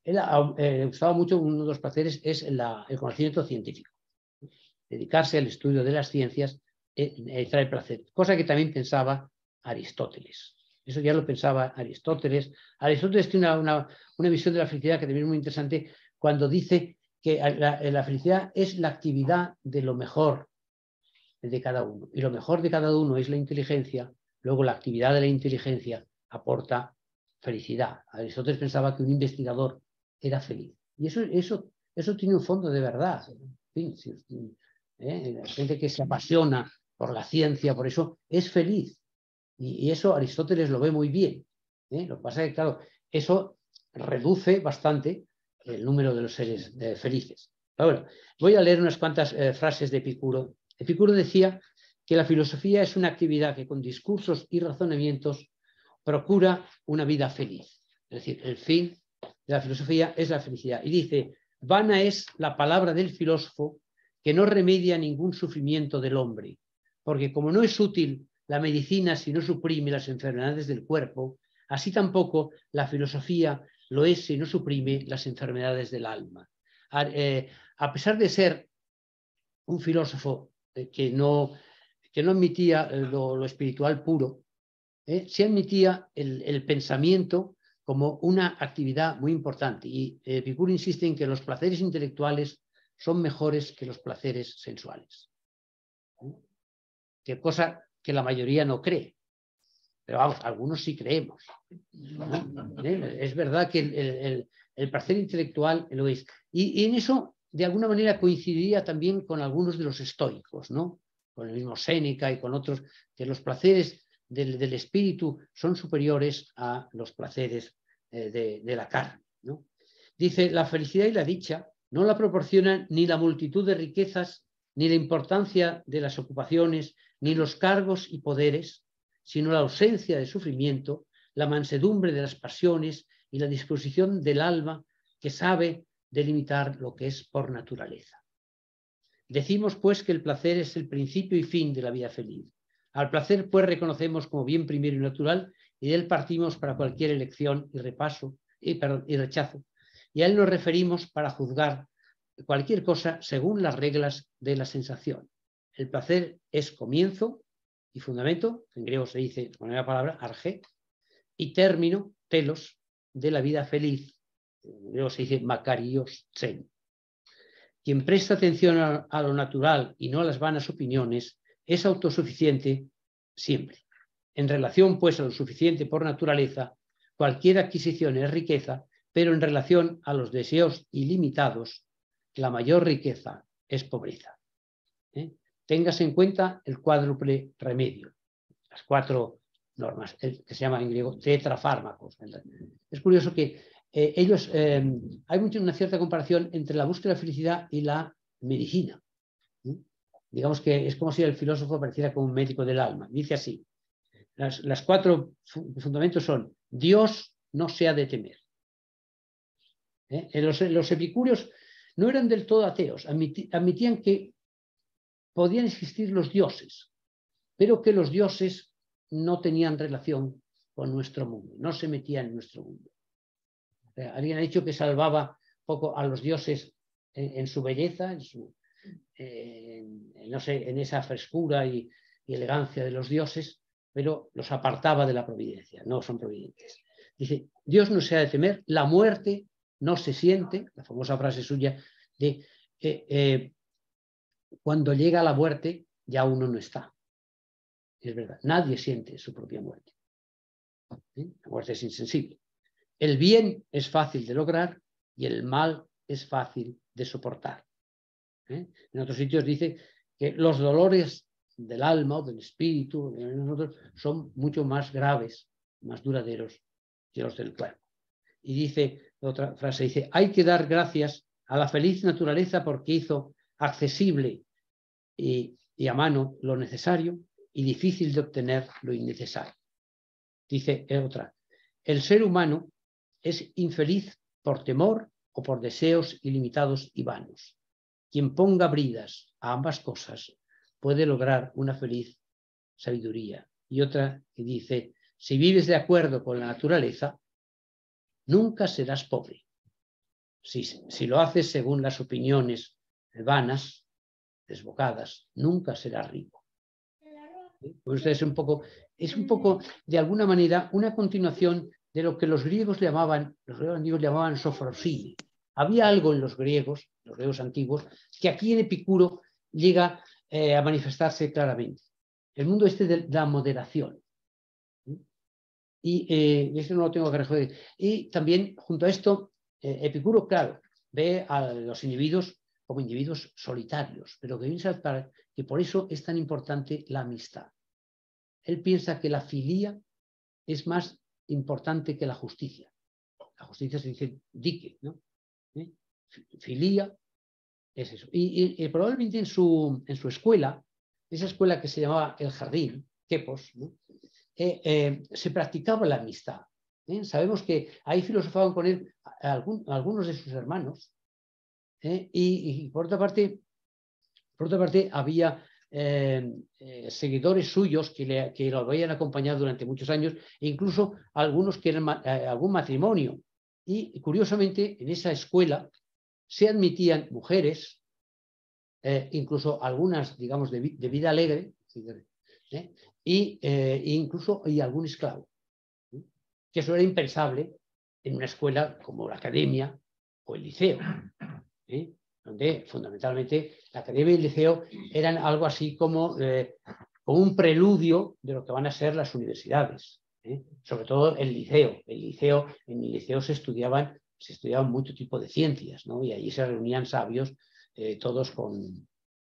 Él le gustaba mucho, uno de los placeres es el conocimiento científico. Dedicarse al estudio de las ciencias trae placer, cosa que también pensaba Aristóteles. Eso ya lo pensaba Aristóteles. Aristóteles tiene una visión de la felicidad que también es muy interesante cuando dice que la felicidad es la actividad de lo mejor de cada uno. Y lo mejor de cada uno es la inteligencia. Luego la actividad de la inteligencia aporta felicidad. Aristóteles pensaba que un investigador era feliz. Y eso tiene un fondo de verdad. En fin, la gente que se apasiona por la ciencia, por eso, es feliz. Y eso Aristóteles lo ve muy bien. Lo que pasa es que, claro, eso reduce bastante el número de los seres felices. Pero bueno, voy a leer unas cuantas frases de Epicuro. Epicuro decía que la filosofía es una actividad que con discursos y razonamientos procura una vida feliz. Es decir, el fin de la filosofía es la felicidad. Y dice, vana es la palabra del filósofo que no remedia ningún sufrimiento del hombre, porque como no es útil la medicina si no suprime las enfermedades del cuerpo, así tampoco la filosofía lo es si no suprime las enfermedades del alma. A pesar de ser un filósofo que no admitía lo espiritual puro, se admitía el pensamiento como una actividad muy importante. Y Epicuro insiste en que los placeres intelectuales son mejores que los placeres sensuales. Que cosa que la mayoría no cree. Pero vamos, algunos sí creemos. Es verdad que el placer intelectual lo es. Y en eso, de alguna manera, coincidiría también con algunos de los estoicos, ¿no? Con el mismo Séneca y con otros, que los placeres del espíritu son superiores a los placeres de la carne, ¿no? Dice, la felicidad y la dicha no la proporcionan ni la multitud de riquezas, ni la importancia de las ocupaciones, ni los cargos y poderes, sino la ausencia de sufrimiento, la mansedumbre de las pasiones y la disposición del alma que sabe delimitar lo que es por naturaleza. Decimos, pues, que el placer es el principio y fin de la vida feliz. Al placer, pues, reconocemos como bien primero y natural, y de él partimos para cualquier elección y rechazo. Y a él nos referimos para juzgar cualquier cosa según las reglas de la sensación. El placer es comienzo y fundamento, en griego se dice con la palabra arge, y término, telos, de la vida feliz, en griego se dice makarios tsen. Quien presta atención a lo natural y no a las vanas opiniones es autosuficiente siempre. En relación, pues, a lo suficiente por naturaleza, cualquier adquisición es riqueza, pero en relación a los deseos ilimitados, la mayor riqueza es pobreza. Téngase en cuenta el cuádruple remedio, las 4 normas, que se llama en griego tetrafármacos. Es curioso que hay una cierta comparación entre la búsqueda de felicidad y la medicina. Digamos que es como si el filósofo apareciera como un médico del alma. Dice así, las 4 fundamentos son: Dios no se ha de temer. Los epicúreos no eran del todo ateos, admitían que podían existir los dioses, pero que los dioses no tenían relación con nuestro mundo, no se metían en nuestro mundo. Alguien ha dicho que salvaba poco a los dioses en su belleza, en esa frescura y elegancia de los dioses, pero los apartaba de la providencia, no son providentes. Dice, Dios no se ha de temer, la muerte no se siente, la famosa frase suya de cuando llega la muerte ya uno no está. Es verdad, nadie siente su propia muerte. La muerte es insensible. El bien es fácil de lograr y el mal es fácil de soportar. En otros sitios dice que los dolores del alma o del espíritu son mucho más graves, más duraderos que los del cuerpo. Y dice, otra frase, dice, hay que dar gracias a la feliz naturaleza porque hizo accesible y a mano lo necesario y difícil de obtener lo innecesario. Dice otra, el ser humano es infeliz por temor o por deseos ilimitados y vanos. Quien ponga bridas a ambas cosas puede lograr una feliz sabiduría. Y otra que dice, si vives de acuerdo con la naturaleza, nunca serás pobre. si lo haces según las opiniones vanas, desbocadas, nunca serás rico. Pues es un poco, de alguna manera, una continuación de lo que los griegos antiguos llamaban sofrosine. Había algo en los griegos antiguos, que aquí en Epicuro llega a manifestarse claramente. El mundo de la moderación. Y eso no lo tengo que recoger. Y también, junto a esto, Epicuro, claro, ve a los individuos como individuos solitarios, pero que por eso es tan importante la amistad. Él piensa que la filía es más importante que la justicia. La justicia se dice dique, ¿no? Filía es eso. Y probablemente en su escuela, esa escuela que se llamaba el jardín, Quepos, ¿no? Se practicaba la amistad. Sabemos que ahí filosofaban con él algunos de sus hermanos, y por otra parte había seguidores suyos que lo habían acompañado durante muchos años, e incluso algunos que eran algún matrimonio. Y curiosamente, en esa escuela se admitían mujeres, incluso algunas, digamos, de vida alegre, y algún esclavo. Que eso era impensable en una escuela como la academia o el liceo, donde fundamentalmente la academia y el liceo eran algo así como un preludio de lo que van a ser las universidades. Sobre todo el liceo. En el liceo se estudiaban mucho tipo de ciencias, ¿no? Y allí se reunían sabios, todos con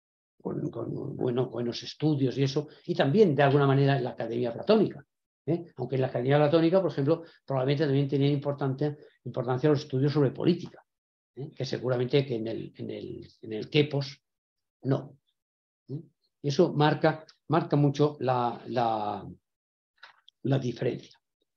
buenos estudios y eso, y también de alguna manera en la academia platónica. Aunque en la academia platónica, por ejemplo, probablemente también tenían importancia los estudios sobre política, que seguramente que en el Quepos no. Y eso marca mucho la diferencia.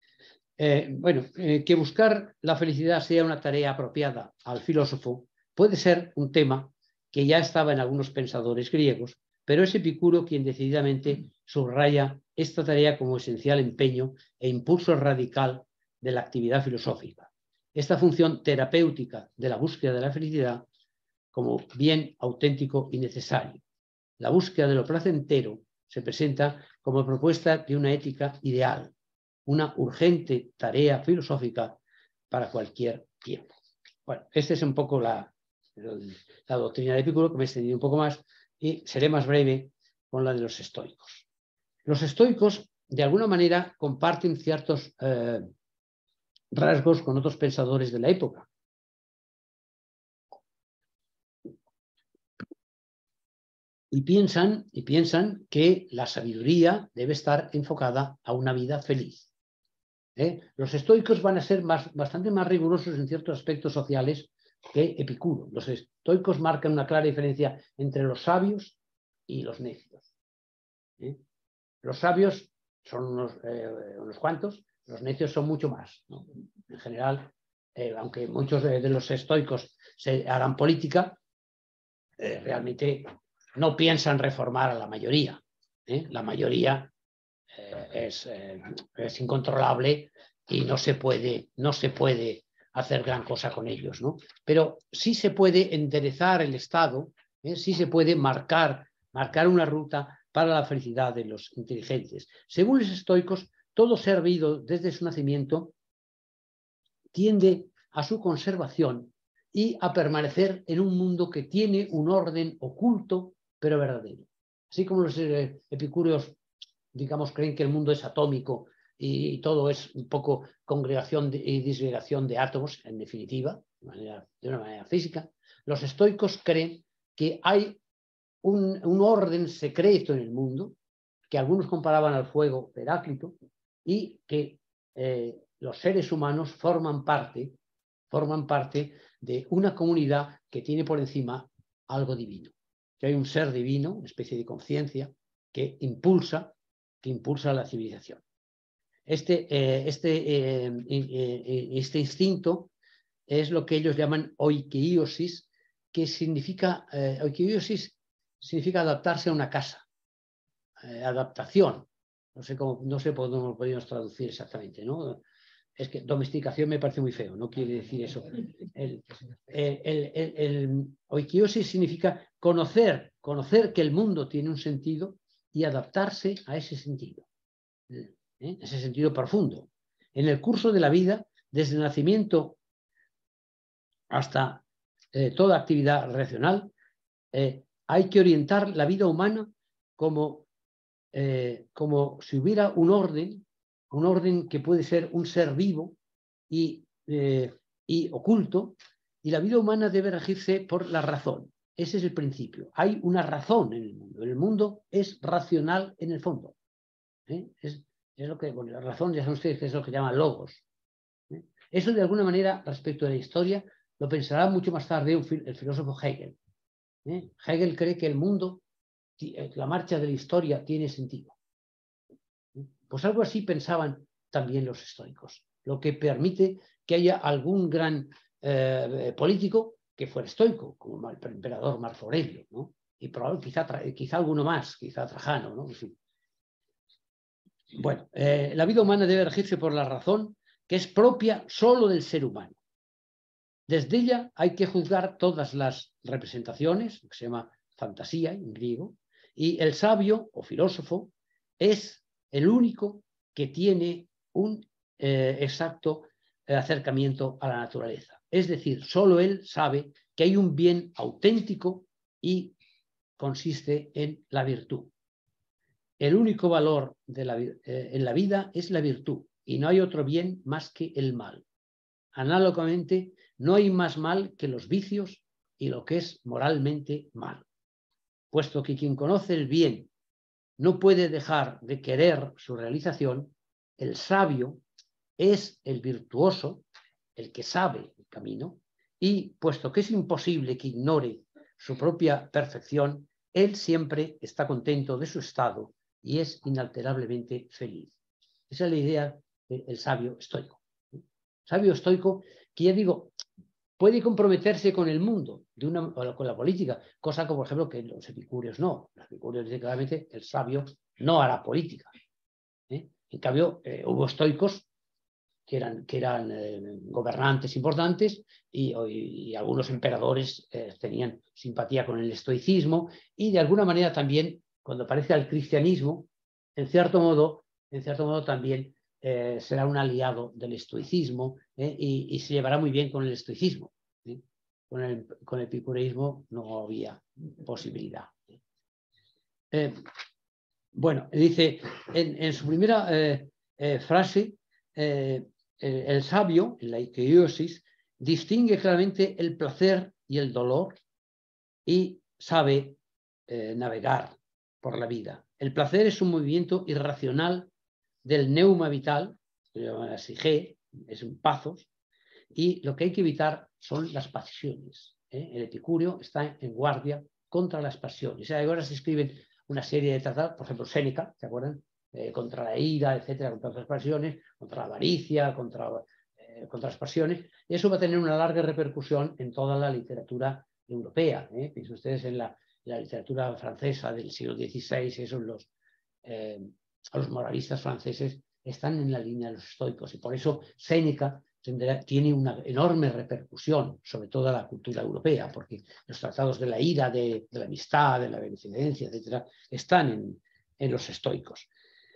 Que buscar la felicidad sea una tarea apropiada al filósofo puede ser un tema que ya estaba en algunos pensadores griegos, pero es Epicuro quien decididamente subraya esta tarea como esencial empeño e impulso radical de la actividad filosófica. Esta función terapéutica de la búsqueda de la felicidad como bien auténtico y necesario. La búsqueda de lo placentero se presenta como propuesta de una ética ideal, una urgente tarea filosófica para cualquier tiempo. Bueno, esta es un poco la doctrina de Epicuro, que me he extendido un poco más, y seré más breve con la de los estoicos. Los estoicos, de alguna manera, comparten ciertos rasgos con otros pensadores de la época. Y piensan que la sabiduría debe estar enfocada a una vida feliz. Los estoicos van a ser bastante más rigurosos en ciertos aspectos sociales que Epicuro. Los estoicos marcan una clara diferencia entre los sabios y los necios. Los sabios son unos cuantos, los necios son mucho más, ¿no? En general, aunque muchos de los estoicos se hagan política, realmente no piensan reformar a la mayoría. La mayoría es incontrolable y no se puede hacer gran cosa con ellos, ¿no? Pero sí se puede enderezar el Estado, sí se puede marcar una ruta para la felicidad de los inteligentes. Según los estoicos, todo ser vivo desde su nacimiento tiende a su conservación y a permanecer en un mundo que tiene un orden oculto pero verdadero. Así como los epicúreos, digamos, creen que el mundo es atómico y todo es un poco congregación y disgregación de átomos, en definitiva, de una manera física, los estoicos creen que hay un orden secreto en el mundo, que algunos comparaban al fuego de Heráclito, y que los seres humanos forman parte de una comunidad que tiene por encima algo divino, que hay un ser divino, una especie de conciencia que impulsa la civilización. Este instinto es lo que ellos llaman oikeiosis, que significa adaptarse a una casa, adaptación. No sé cómo lo podríamos traducir exactamente, ¿no? es que domesticación me parece muy feo, no quiere decir eso. Oikiosis significa conocer que el mundo tiene un sentido y adaptarse a ese sentido, ese sentido profundo. En el curso de la vida, desde el nacimiento hasta toda actividad racional, hay que orientar la vida humana como si hubiera un orden que puede ser un ser vivo y oculto, y la vida humana debe regirse por la razón. Ese es el principio. Hay una razón en el mundo. El mundo es racional en el fondo. Es lo que, bueno, la razón, ya saben ustedes que es lo que llaman logos. Eso, de alguna manera, respecto a la historia, lo pensará mucho más tarde el filósofo Hegel. Hegel cree que el mundo, la marcha de la historia, tiene sentido. Pues algo así pensaban también los estoicos, lo que permite que haya algún gran político que fuera estoico, como el emperador Marco Aurelio, ¿no? Y probablemente quizá alguno más, quizá Trajano, ¿no? En fin. Bueno, la vida humana debe regirse por la razón, que es propia solo del ser humano. Desde ella hay que juzgar todas las representaciones, lo que se llama fantasía en griego, y el sabio o filósofo es el único que tiene un exacto acercamiento a la naturaleza. Es decir, solo él sabe que hay un bien auténtico y consiste en la virtud. El único valor en la vida es la virtud y no hay otro bien más que el mal. Análogamente, no hay más mal que los vicios y lo que es moralmente mal. Puesto que quien conoce el bien no puede dejar de querer su realización, el sabio es el virtuoso, el que sabe el camino, y puesto que es imposible que ignore su propia perfección, él siempre está contento de su estado y es inalterablemente feliz. Esa es la idea del sabio estoico. Sabio estoico que, ya digo, puede comprometerse con el mundo, con la política, cosa que, por ejemplo, que los epicúreos no. Los epicúreos dicen claramente que el sabio no hará política. En cambio, hubo estoicos que eran gobernantes importantes y algunos emperadores tenían simpatía con el estoicismo y, de alguna manera, también, cuando aparece el cristianismo, en cierto modo también será un aliado del estoicismo y se llevará muy bien con el estoicismo. Con el epicureísmo no había posibilidad. Bueno, dice en su primera frase, el sabio, en la eikiosis, distingue claramente el placer y el dolor y sabe navegar por la vida. El placer es un movimiento irracional del neuma vital, que se llama la psique, es un pazos, y lo que hay que evitar son las pasiones. El epicúreo está en guardia contra las pasiones. Ahora se escriben una serie de tratados, por ejemplo, Séneca, ¿se acuerdan? Contra la ira, etcétera, contra otras pasiones, contra la avaricia, contra las pasiones. Y eso va a tener una larga repercusión en toda la literatura europea. Piensen ustedes en la literatura francesa del siglo XVI, esos los moralistas franceses están en la línea de los estoicos, y por eso Séneca tiene una enorme repercusión sobre toda la cultura europea, porque los tratados de la ira, de la amistad, de la beneficencia, etcétera, están en los estoicos.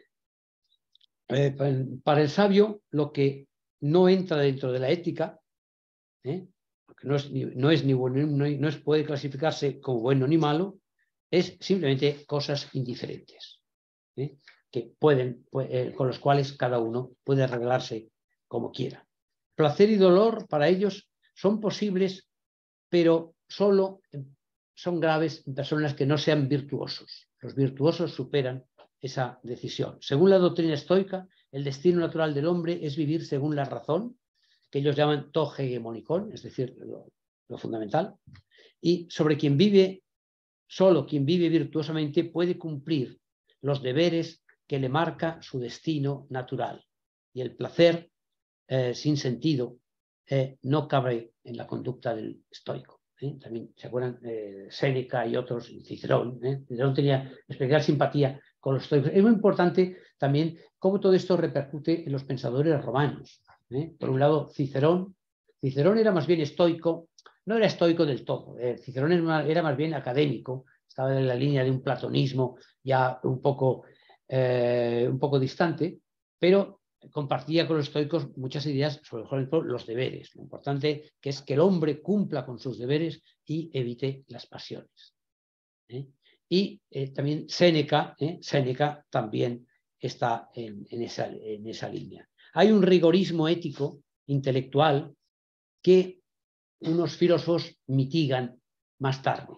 Para el sabio, lo que no entra dentro de la ética, porque no puede clasificarse como bueno ni malo, es simplemente cosas indiferentes, que con los cuales cada uno puede arreglarse como quiera. Placer y dolor para ellos son posibles, pero solo son graves en personas que no sean virtuosos. Los virtuosos superan esa decisión. Según la doctrina estoica, el destino natural del hombre es vivir según la razón, que ellos llaman to hegemonikon, es decir, lo fundamental, y solo quien vive virtuosamente puede cumplir los deberes que le marca su destino natural. Y el placer sin sentido no cabe en la conducta del estoico. También se acuerdan Séneca y otros, Cicerón. Cicerón tenía especial simpatía con los estoicos. Es muy importante también cómo todo esto repercute en los pensadores romanos. Por un lado, Cicerón. Cicerón era más bien estoico, no era estoico del todo. Cicerón era más bien académico, estaba en la línea de un platonismo ya un poco distante, pero compartía con los estoicos muchas ideas sobre, por ejemplo, los deberes. Lo importante que es que el hombre cumpla con sus deberes y evite las pasiones. Y también Séneca también está en esa línea. Hay un rigorismo ético, intelectual, que unos filósofos mitigan más tarde.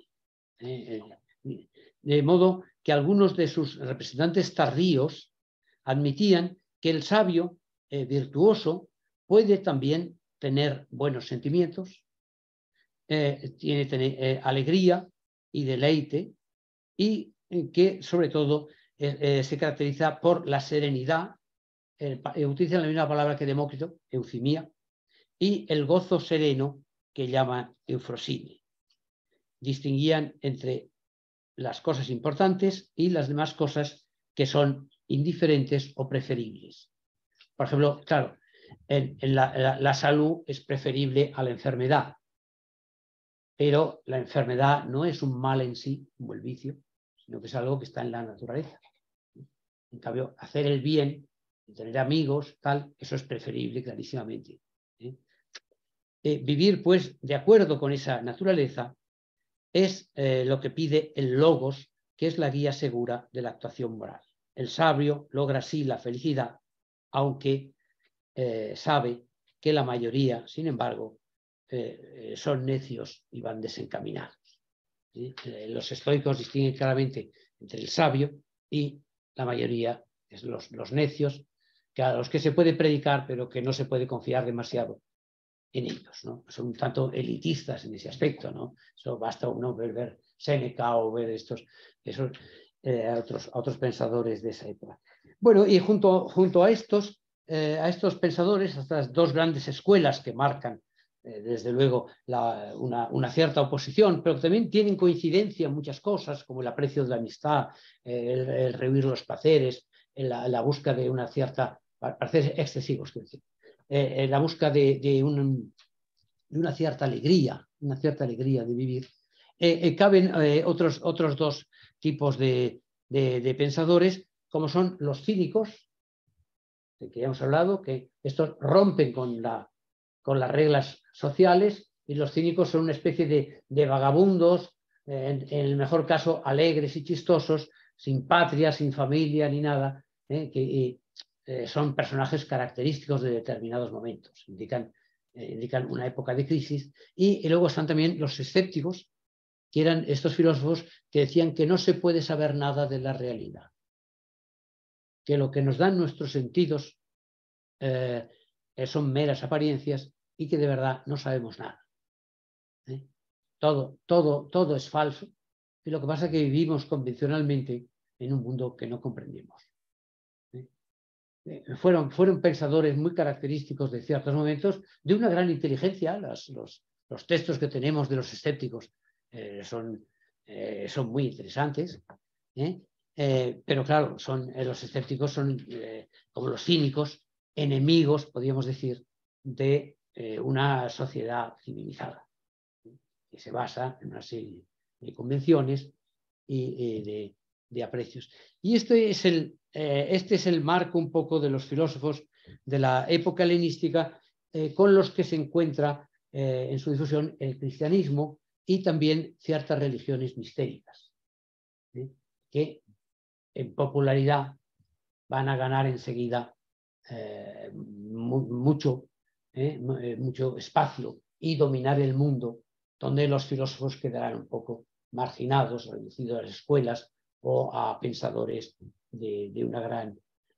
De modo que algunos de sus representantes tardíos admitían que el sabio virtuoso puede también tener buenos sentimientos, tiene alegría y deleite, y que sobre todo se caracteriza por la serenidad, utilizan la misma palabra que Demócrito, eucimia, y el gozo sereno que llama eufrosine. Distinguían entre las cosas importantes y las demás cosas que son indiferentes o preferibles. Por ejemplo, claro, la salud es preferible a la enfermedad, pero la enfermedad no es un mal en sí, como el vicio, sino que es algo que está en la naturaleza. En cambio, hacer el bien, tener amigos, tal, eso es preferible clarísimamente. Vivir, pues, de acuerdo con esa naturaleza es lo que pide el logos, que es la guía segura de la actuación moral. El sabio logra así la felicidad, aunque sabe que la mayoría, sin embargo, son necios y van desencaminados. Los estoicos distinguen claramente entre el sabio y la mayoría, es los necios, que a los que se puede predicar, pero que no se puede confiar demasiado en ellos, ¿no? Son un tanto elitistas en ese aspecto, ¿no? Eso basta uno ver Séneca o ver otros pensadores de esa época. Bueno, y junto a estos pensadores, a estas dos grandes escuelas que marcan, desde luego, una cierta oposición, pero que también tienen coincidencia en muchas cosas, como el aprecio de la amistad, el rehuir los placeres, la búsqueda de una cierta, placeres excesivos, quiero decir, la búsqueda de una cierta alegría de vivir. Caben otros dos tipos de pensadores, como son los cínicos, de que ya hemos hablado, que estos rompen con las reglas sociales, y los cínicos son una especie de vagabundos, en el mejor caso alegres y chistosos, sin patria, sin familia ni nada, que son personajes característicos de determinados momentos, indican una época de crisis. Y luego están también los escépticos, que eran estos filósofos que decían que no se puede saber nada de la realidad, que lo que nos dan nuestros sentidos son meras apariencias y que de verdad no sabemos nada. Todo es falso, y lo que pasa es que vivimos convencionalmente en un mundo que no comprendemos. Fueron pensadores muy característicos de ciertos momentos, de una gran inteligencia. Los textos que tenemos de los escépticos son muy interesantes, pero claro, los escépticos son, como los cínicos, enemigos, podríamos decir, de una sociedad civilizada, que se basa en una serie de convenciones y de aprecios. Y este es el marco un poco de los filósofos de la época helenística, con los que se encuentra en su difusión el cristianismo y también ciertas religiones mistéricas, que en popularidad van a ganar enseguida mucho espacio y dominar el mundo, donde los filósofos quedarán un poco marginados, reducidos a las escuelas o a pensadores de una gran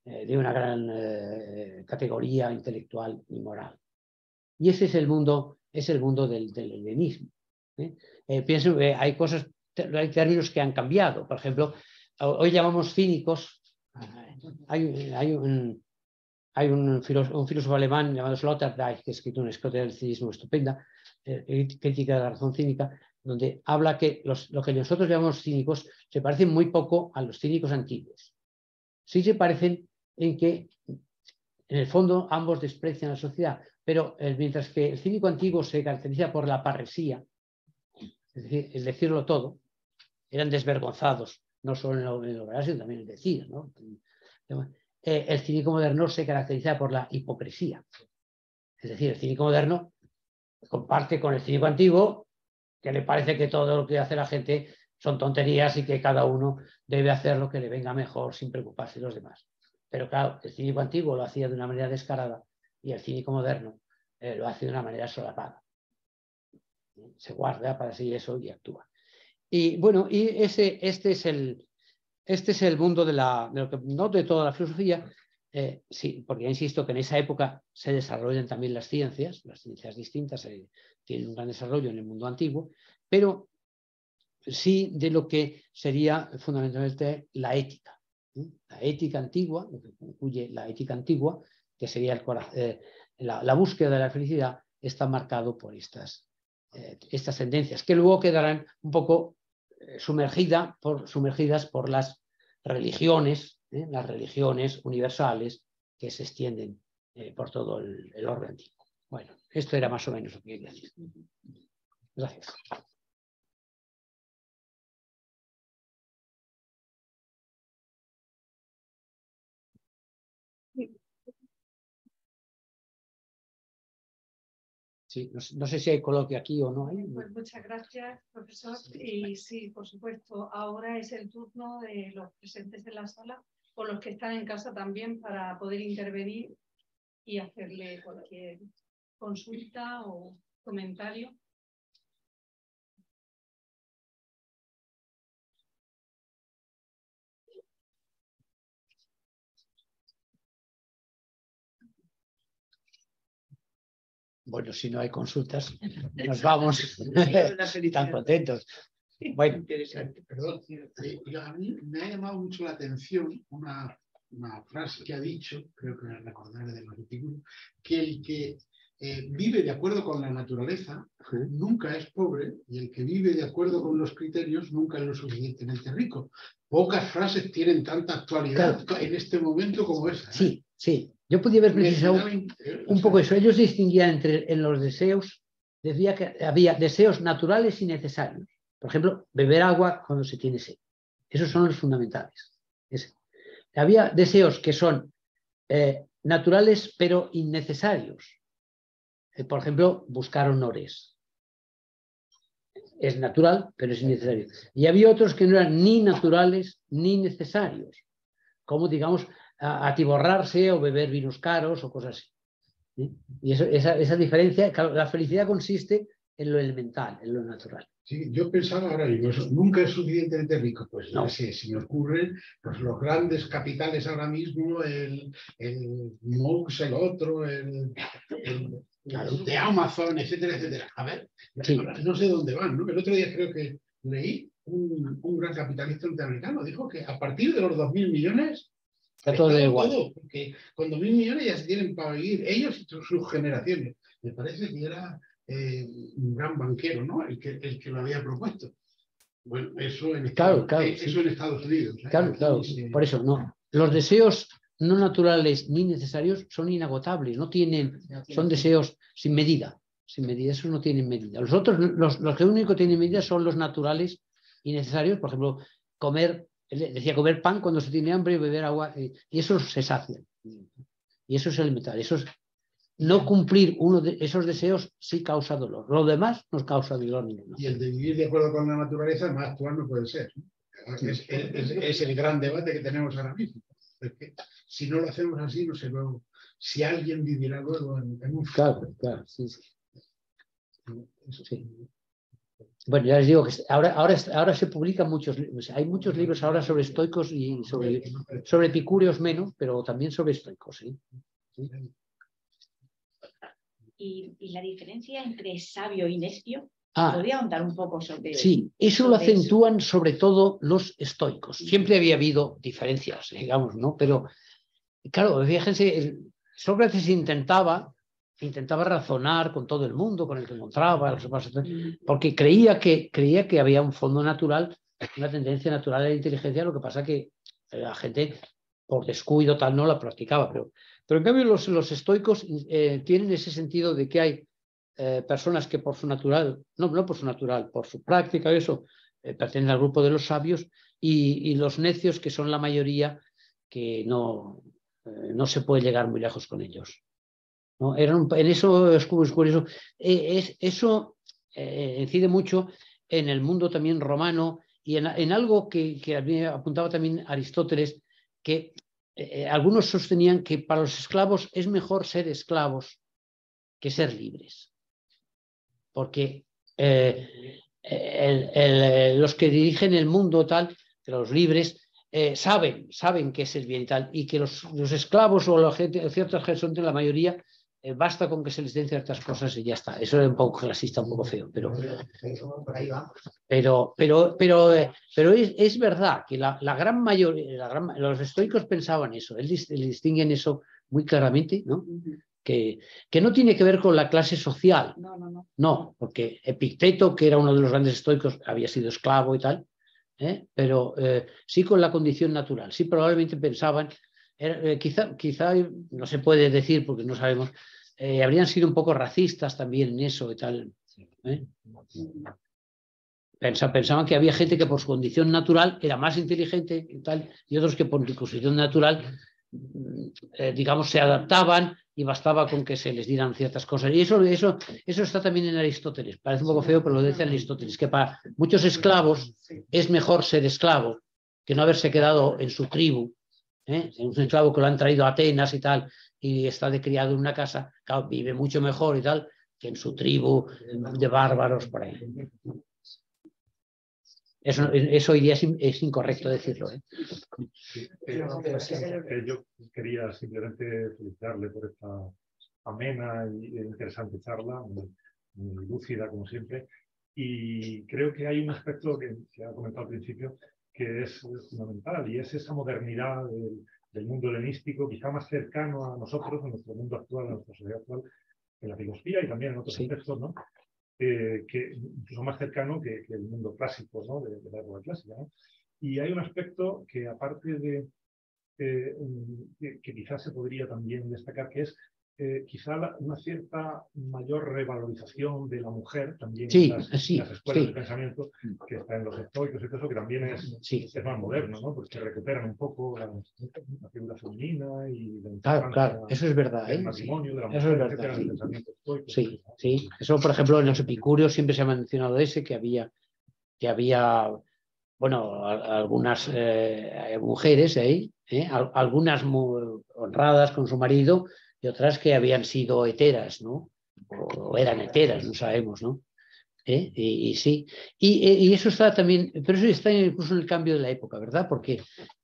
categoría intelectual y moral. Y ese es el mundo del helenismo. Pienso que hay términos que han cambiado. Por ejemplo, hoy llamamos cínicos. Hay un filósofo alemán llamado Sloterdijk, que ha escrito una escuela del cinismo estupenda, crítica de la razón cínica, donde habla que lo que nosotros llamamos cínicos se parecen muy poco a los cínicos antiguos. Sí se parecen en que en el fondo ambos desprecian a la sociedad, pero mientras que el cínico antiguo se caracteriza por la parresía, es decir, el decirlo todo, eran desvergonzados, no solo en lo real, sino también en decir, ¿no? El cínico moderno se caracteriza por la hipocresía. Es decir, el cínico moderno comparte con el cínico antiguo, que le parece que todo lo que hace la gente son tonterías y que cada uno debe hacer lo que le venga mejor sin preocuparse de los demás. Pero claro, el cínico antiguo lo hacía de una manera descarada y el cínico moderno lo hace de una manera solapada. Se guarda para sí eso y actúa. Y bueno, y este es el mundo no de toda la filosofía, sí, porque ya insisto que en esa época se desarrollan también las ciencias distintas tienen un gran desarrollo en el mundo antiguo, pero sí de lo que sería fundamentalmente la ética. La ética antigua, lo que incluye la ética antigua, que sería la búsqueda de la felicidad, está marcado por estas tendencias, que luego quedarán un poco sumergidas por las religiones universales que se extienden por todo el orden antiguo. Bueno, esto era más o menos lo que quería decir. Gracias. Sí, no sé si hay coloquio aquí o no hay. Pues muchas gracias, profesor. Y sí, por supuesto, ahora es el turno de los presentes en la sala o los que están en casa también para poder intervenir y hacerle cualquier consulta o comentario. Bueno, si no hay consultas, nos vamos tan contentos. Bueno, interesante. Perdón, a mí me ha llamado mucho la atención una frase que ha dicho, creo que me recordaré del artículo, que el que vive de acuerdo con la naturaleza nunca es pobre y el que vive de acuerdo con los criterios nunca es lo suficientemente rico. Pocas frases tienen tanta actualidad en este momento como esa. Sí, sí. Yo podía haber precisado un poco eso. Ellos distinguían en los deseos, decía que había deseos naturales y necesarios. Por ejemplo, beber agua cuando se tiene sed. Esos son los fundamentales. Había deseos que son naturales pero innecesarios. Por ejemplo, buscar honores. Es natural, pero es innecesario. Y había otros que no eran ni naturales ni necesarios, como, digamos, atiborrarse o beber vinos caros o cosas así. ¿Sí? Y esa diferencia, claro, la felicidad consiste en lo elemental, en lo natural. Sí, yo pensaba ahora mismo, eso nunca es suficientemente rico. Pues no sé, si me ocurren pues, los grandes capitales ahora mismo, el Mox, el otro, claro, de Amazon, etcétera, etcétera. A ver, sí. No sé dónde van, ¿no? El otro día creo que leí un gran capitalista norteamericano, dijo que a partir de los 2.000 millones está todo igual. Todo, porque con 2.000 millones ya se tienen para vivir ellos y sus generaciones. Me parece que era un gran banquero, ¿no? El que lo había propuesto. Bueno, eso en Estados Unidos. Claro. Por eso, no. Los deseos no naturales ni necesarios son inagotables, son deseos sin medida. Sin medida, esos no tienen medida. Los otros, los que único tienen medida son los naturales y necesarios. Por ejemplo, comer pan cuando se tiene hambre y beber agua, y eso se sacia. Y eso es elemental. No cumplir uno de esos deseos sí causa dolor. Lo demás no causa dolor ninguno. Y el de vivir de acuerdo con la naturaleza, más actual no puede ser. Es el gran debate que tenemos ahora mismo. Porque si no lo hacemos así, no sé luego si alguien vivirá luego en un futuro. Claro, sí. Bueno, ya les digo que ahora se publican muchos libros. Hay muchos libros ahora sobre estoicos y sobre epicúreos menos, pero también sobre estoicos. ¿Sí? ¿Y la diferencia entre sabio y necio? ¿Podría ahondar un poco sobre Sí, eso lo acentúan sobre todo los estoicos. Siempre había habido diferencias, digamos, ¿no? Pero, claro, fíjense, Sócrates intentaba razonar con todo el mundo, con el que encontraba, porque creía que había un fondo natural, una tendencia natural a la inteligencia, lo que pasa que la gente, por descuido tal, no la practicaba, Pero en cambio los estoicos tienen ese sentido de que hay personas que por su natural, no por su natural, por su práctica, eso, pertenecen al grupo de los sabios, y los necios, que son la mayoría, que no se puede llegar muy lejos con ellos, ¿no? En eso es curioso. Eso incide mucho en el mundo también romano y en algo que apuntaba también Aristóteles, que algunos sostenían que para los esclavos es mejor ser esclavos que ser libres. Porque los que dirigen el mundo tal, los libres, saben qué es el bien y tal, y que los esclavos o la gente, ciertas personas, la mayoría, basta con que se les den ciertas cosas y ya está. Eso es un poco clasista, un poco feo, pero es verdad que la gran mayoría, los estoicos pensaban eso, distinguen eso muy claramente, ¿no? Que no tiene que ver con la clase social. No, porque Epicteto, que era uno de los grandes estoicos, había sido esclavo y tal, pero sí con la condición natural. Sí, probablemente pensaban, quizá no se puede decir porque no sabemos, habrían sido un poco racistas también en eso y tal. Pensaban que había gente que por su condición natural era más inteligente y tal, y otros que por su condición natural, digamos, se adaptaban y bastaba con que se les dieran ciertas cosas. Y eso está también en Aristóteles. Parece un poco feo, pero lo dice Aristóteles, que para muchos esclavos es mejor ser esclavo que no haberse quedado en su tribu. Un esclavo que lo han traído a Atenas y tal, y está de criado en una casa, claro, vive mucho mejor y tal, que en su tribu de bárbaros por ahí. Eso hoy día es incorrecto decirlo. Yo quería simplemente felicitarle por esta amena y interesante charla, muy lúcida como siempre, y creo que hay un aspecto que ha comentado al principio que es fundamental, y es esa modernidad del mundo helenístico, quizá más cercano a nosotros, a nuestro mundo actual, a nuestra sociedad actual, en la filosofía y también en otros aspectos, ¿no? Que incluso más cercano que el mundo clásico, ¿no? de la época clásica, ¿no? Y hay un aspecto que, aparte de que quizás se podría también destacar, que es quizá una cierta mayor revalorización de la mujer también en las escuelas de pensamiento, que está en los estoicos y todo eso, que también es más moderno, ¿no? Porque recuperan un poco la figura femenina y la importancia, claro, eso es verdad, del matrimonio, de la mujer, eso es verdad, etcétera, en el pensamiento estoico. Sí. Eso, por ejemplo, en los epicúreos siempre se ha mencionado que había bueno, algunas mujeres ahí, algunas muy honradas con su marido y otras que habían sido heteras, ¿no? O eran heteras, no sabemos, ¿no? Y sí, y eso está también, pero eso está incluso en el cambio de la época, ¿verdad? Porque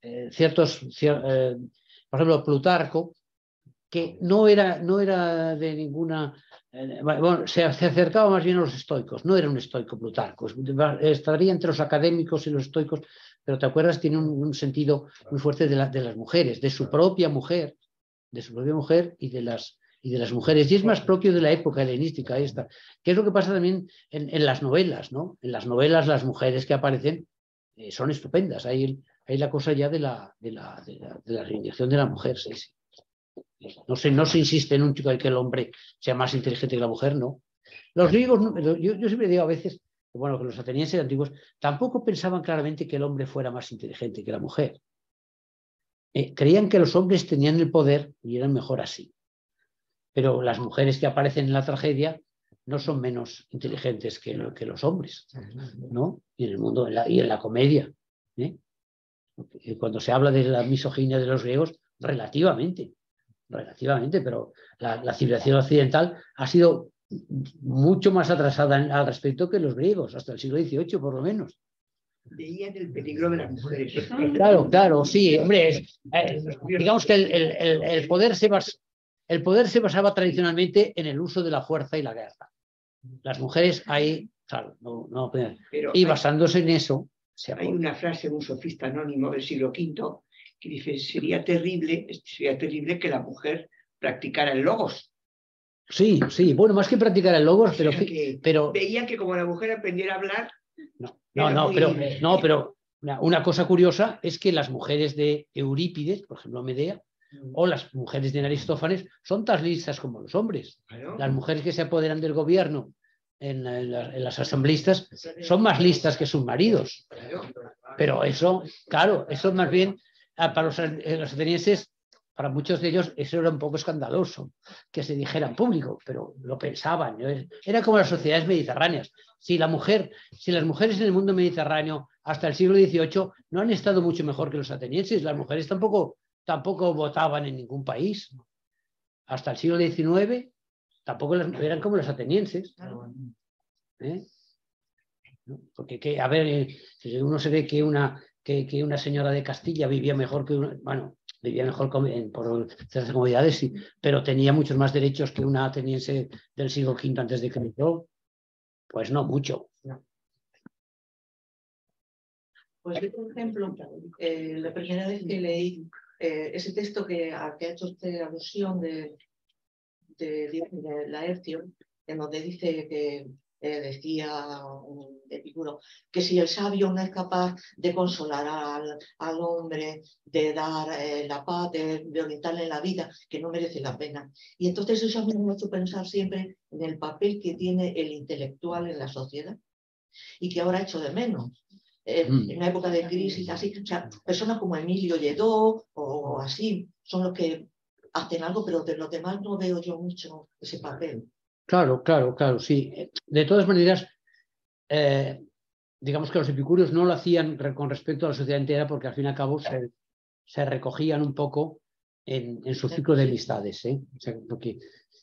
por ejemplo, Plutarco, que no era de ninguna... bueno, se acercaba más bien a los estoicos, no era un estoico Plutarco, estaría entre los académicos y los estoicos, pero ¿te acuerdas? Tiene un sentido muy fuerte de las mujeres, de su propia mujer y de las mujeres, y es más propio de la época helenística esta, que es lo que pasa también en las novelas, ¿no? En las novelas las mujeres que aparecen son estupendas, hay la cosa ya de la reivindicación de la mujer, sí. No se insiste en que el hombre sea más inteligente que la mujer, no. Los griegos, yo siempre digo a veces, que los atenienses antiguos tampoco pensaban claramente que el hombre fuera más inteligente que la mujer. Creían que los hombres tenían el poder y eran mejor así. Pero las mujeres que aparecen en la tragedia no son menos inteligentes que los hombres, ¿no? Y en el mundo, y en la comedia. Cuando se habla de la misoginia de los griegos, relativamente, pero la civilización occidental ha sido mucho más atrasada al respecto que los griegos, hasta el siglo XVIII por lo menos. Veían el peligro de las mujeres. Claro, sí, hombre, digamos que el poder se basaba tradicionalmente en el uso de la fuerza y la guerra. Las mujeres ahí, claro, y basándose en eso... Hay una frase de un sofista anónimo del siglo V que dice: sería terrible que la mujer practicara el logos. Sí, bueno, más que practicar el logos, pero veían que como la mujer aprendiera a hablar... pero una cosa curiosa es que las mujeres de Eurípides, por ejemplo Medea, O las mujeres de Aristófanes son tan listas como los hombres. Las mujeres que se apoderan del gobierno en las asambleístas son más listas que sus maridos. Pero eso, claro, eso más bien para los atenienses, para muchos de ellos, eso era un poco escandaloso, que se dijera en público, pero lo pensaban, ¿no? Era como las sociedades mediterráneas. Si las mujeres en el mundo mediterráneo hasta el siglo XVIII no han estado mucho mejor que los atenienses, las mujeres tampoco votaban en ningún país. Hasta el siglo XIX tampoco eran como los atenienses. ¿Eh? Porque, a ver, si uno se ve que una señora de Castilla vivía mejor que una, bueno, vivía mejor por ciertas comodidades, sí, pero tenía muchos más derechos que una ateniense del siglo V antes de Cristo, pues no mucho. Pues yo, por ejemplo, la primera vez que leí ese texto que ha hecho usted alusión de Laercio, en donde dice que decía Epicuro que si el sabio no es capaz de consolar al hombre, de dar la paz, de orientarle la vida, que no merece la pena. Y entonces eso a mí me ha hecho pensar siempre en el papel que tiene el intelectual en la sociedad y que ahora echo de menos. En una época de crisis, así, o sea, personas como Emilio Lledó o así, son los que hacen algo, pero de los demás no veo yo mucho ese papel. Claro, sí. De todas maneras, digamos que los epicúreos no lo hacían con respecto a la sociedad entera, porque al fin y al cabo se recogían un poco en su ciclo de amistades, ¿eh? O sea, porque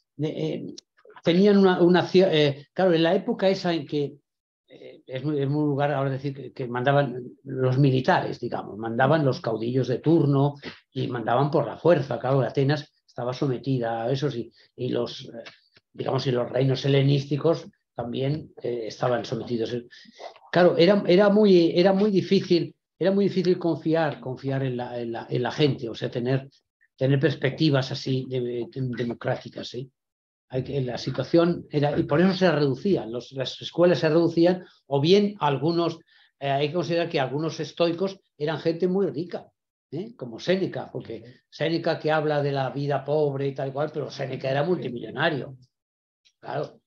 tenían claro, en la época esa en que es muy lugar ahora decir que mandaban los militares, digamos, mandaban los caudillos de turno y mandaban por la fuerza. Claro, Atenas estaba sometida a esos y los digamos, y los reinos helenísticos también estaban sometidos. Claro, era muy difícil confiar en la gente, o sea, tener perspectivas así democráticas, ¿sí? La situación era, y por eso se reducían, las escuelas se reducían, o bien algunos, hay que considerar que algunos estoicos eran gente muy rica, como Séneca, porque Séneca que habla de la vida pobre y tal cual, pero Séneca era multimillonario. Claro,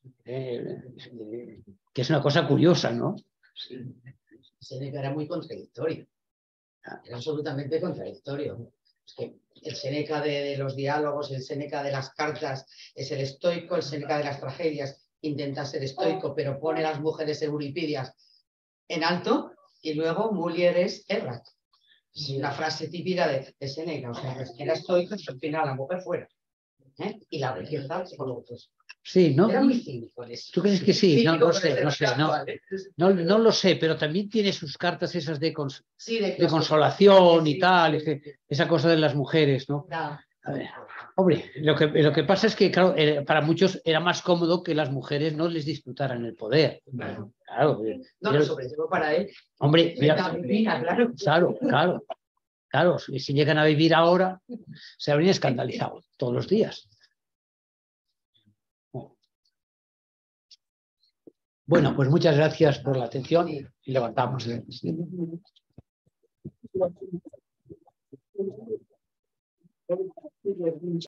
que es una cosa curiosa, ¿no? Sí. Séneca era muy contradictorio. Era absolutamente contradictorio. Es que el Séneca de los diálogos, el Séneca de las cartas es el estoico, el Séneca de las tragedias intenta ser estoico, pero pone a las mujeres euripidias en alto, y luego mulieres errat. Es una frase típica de Séneca. O sea, era estoico y al final la mujer fuera. Y la riqueza por lo otro. Sí, ¿no? Era muy cínico eso. ¿Tú crees que sí? No lo sé, no lo sé, pero también tiene sus cartas esas de consolación y tal, esa cosa de las mujeres, ¿no? A ver, hombre, lo que pasa es que, claro, para muchos era más cómodo que las mujeres no les disputaran el poder. Claro. No, sobre todo para él. Hombre, claro, si llegan a vivir ahora, se habrían escandalizado todos los días. Bueno, pues muchas gracias por la atención y levantamos.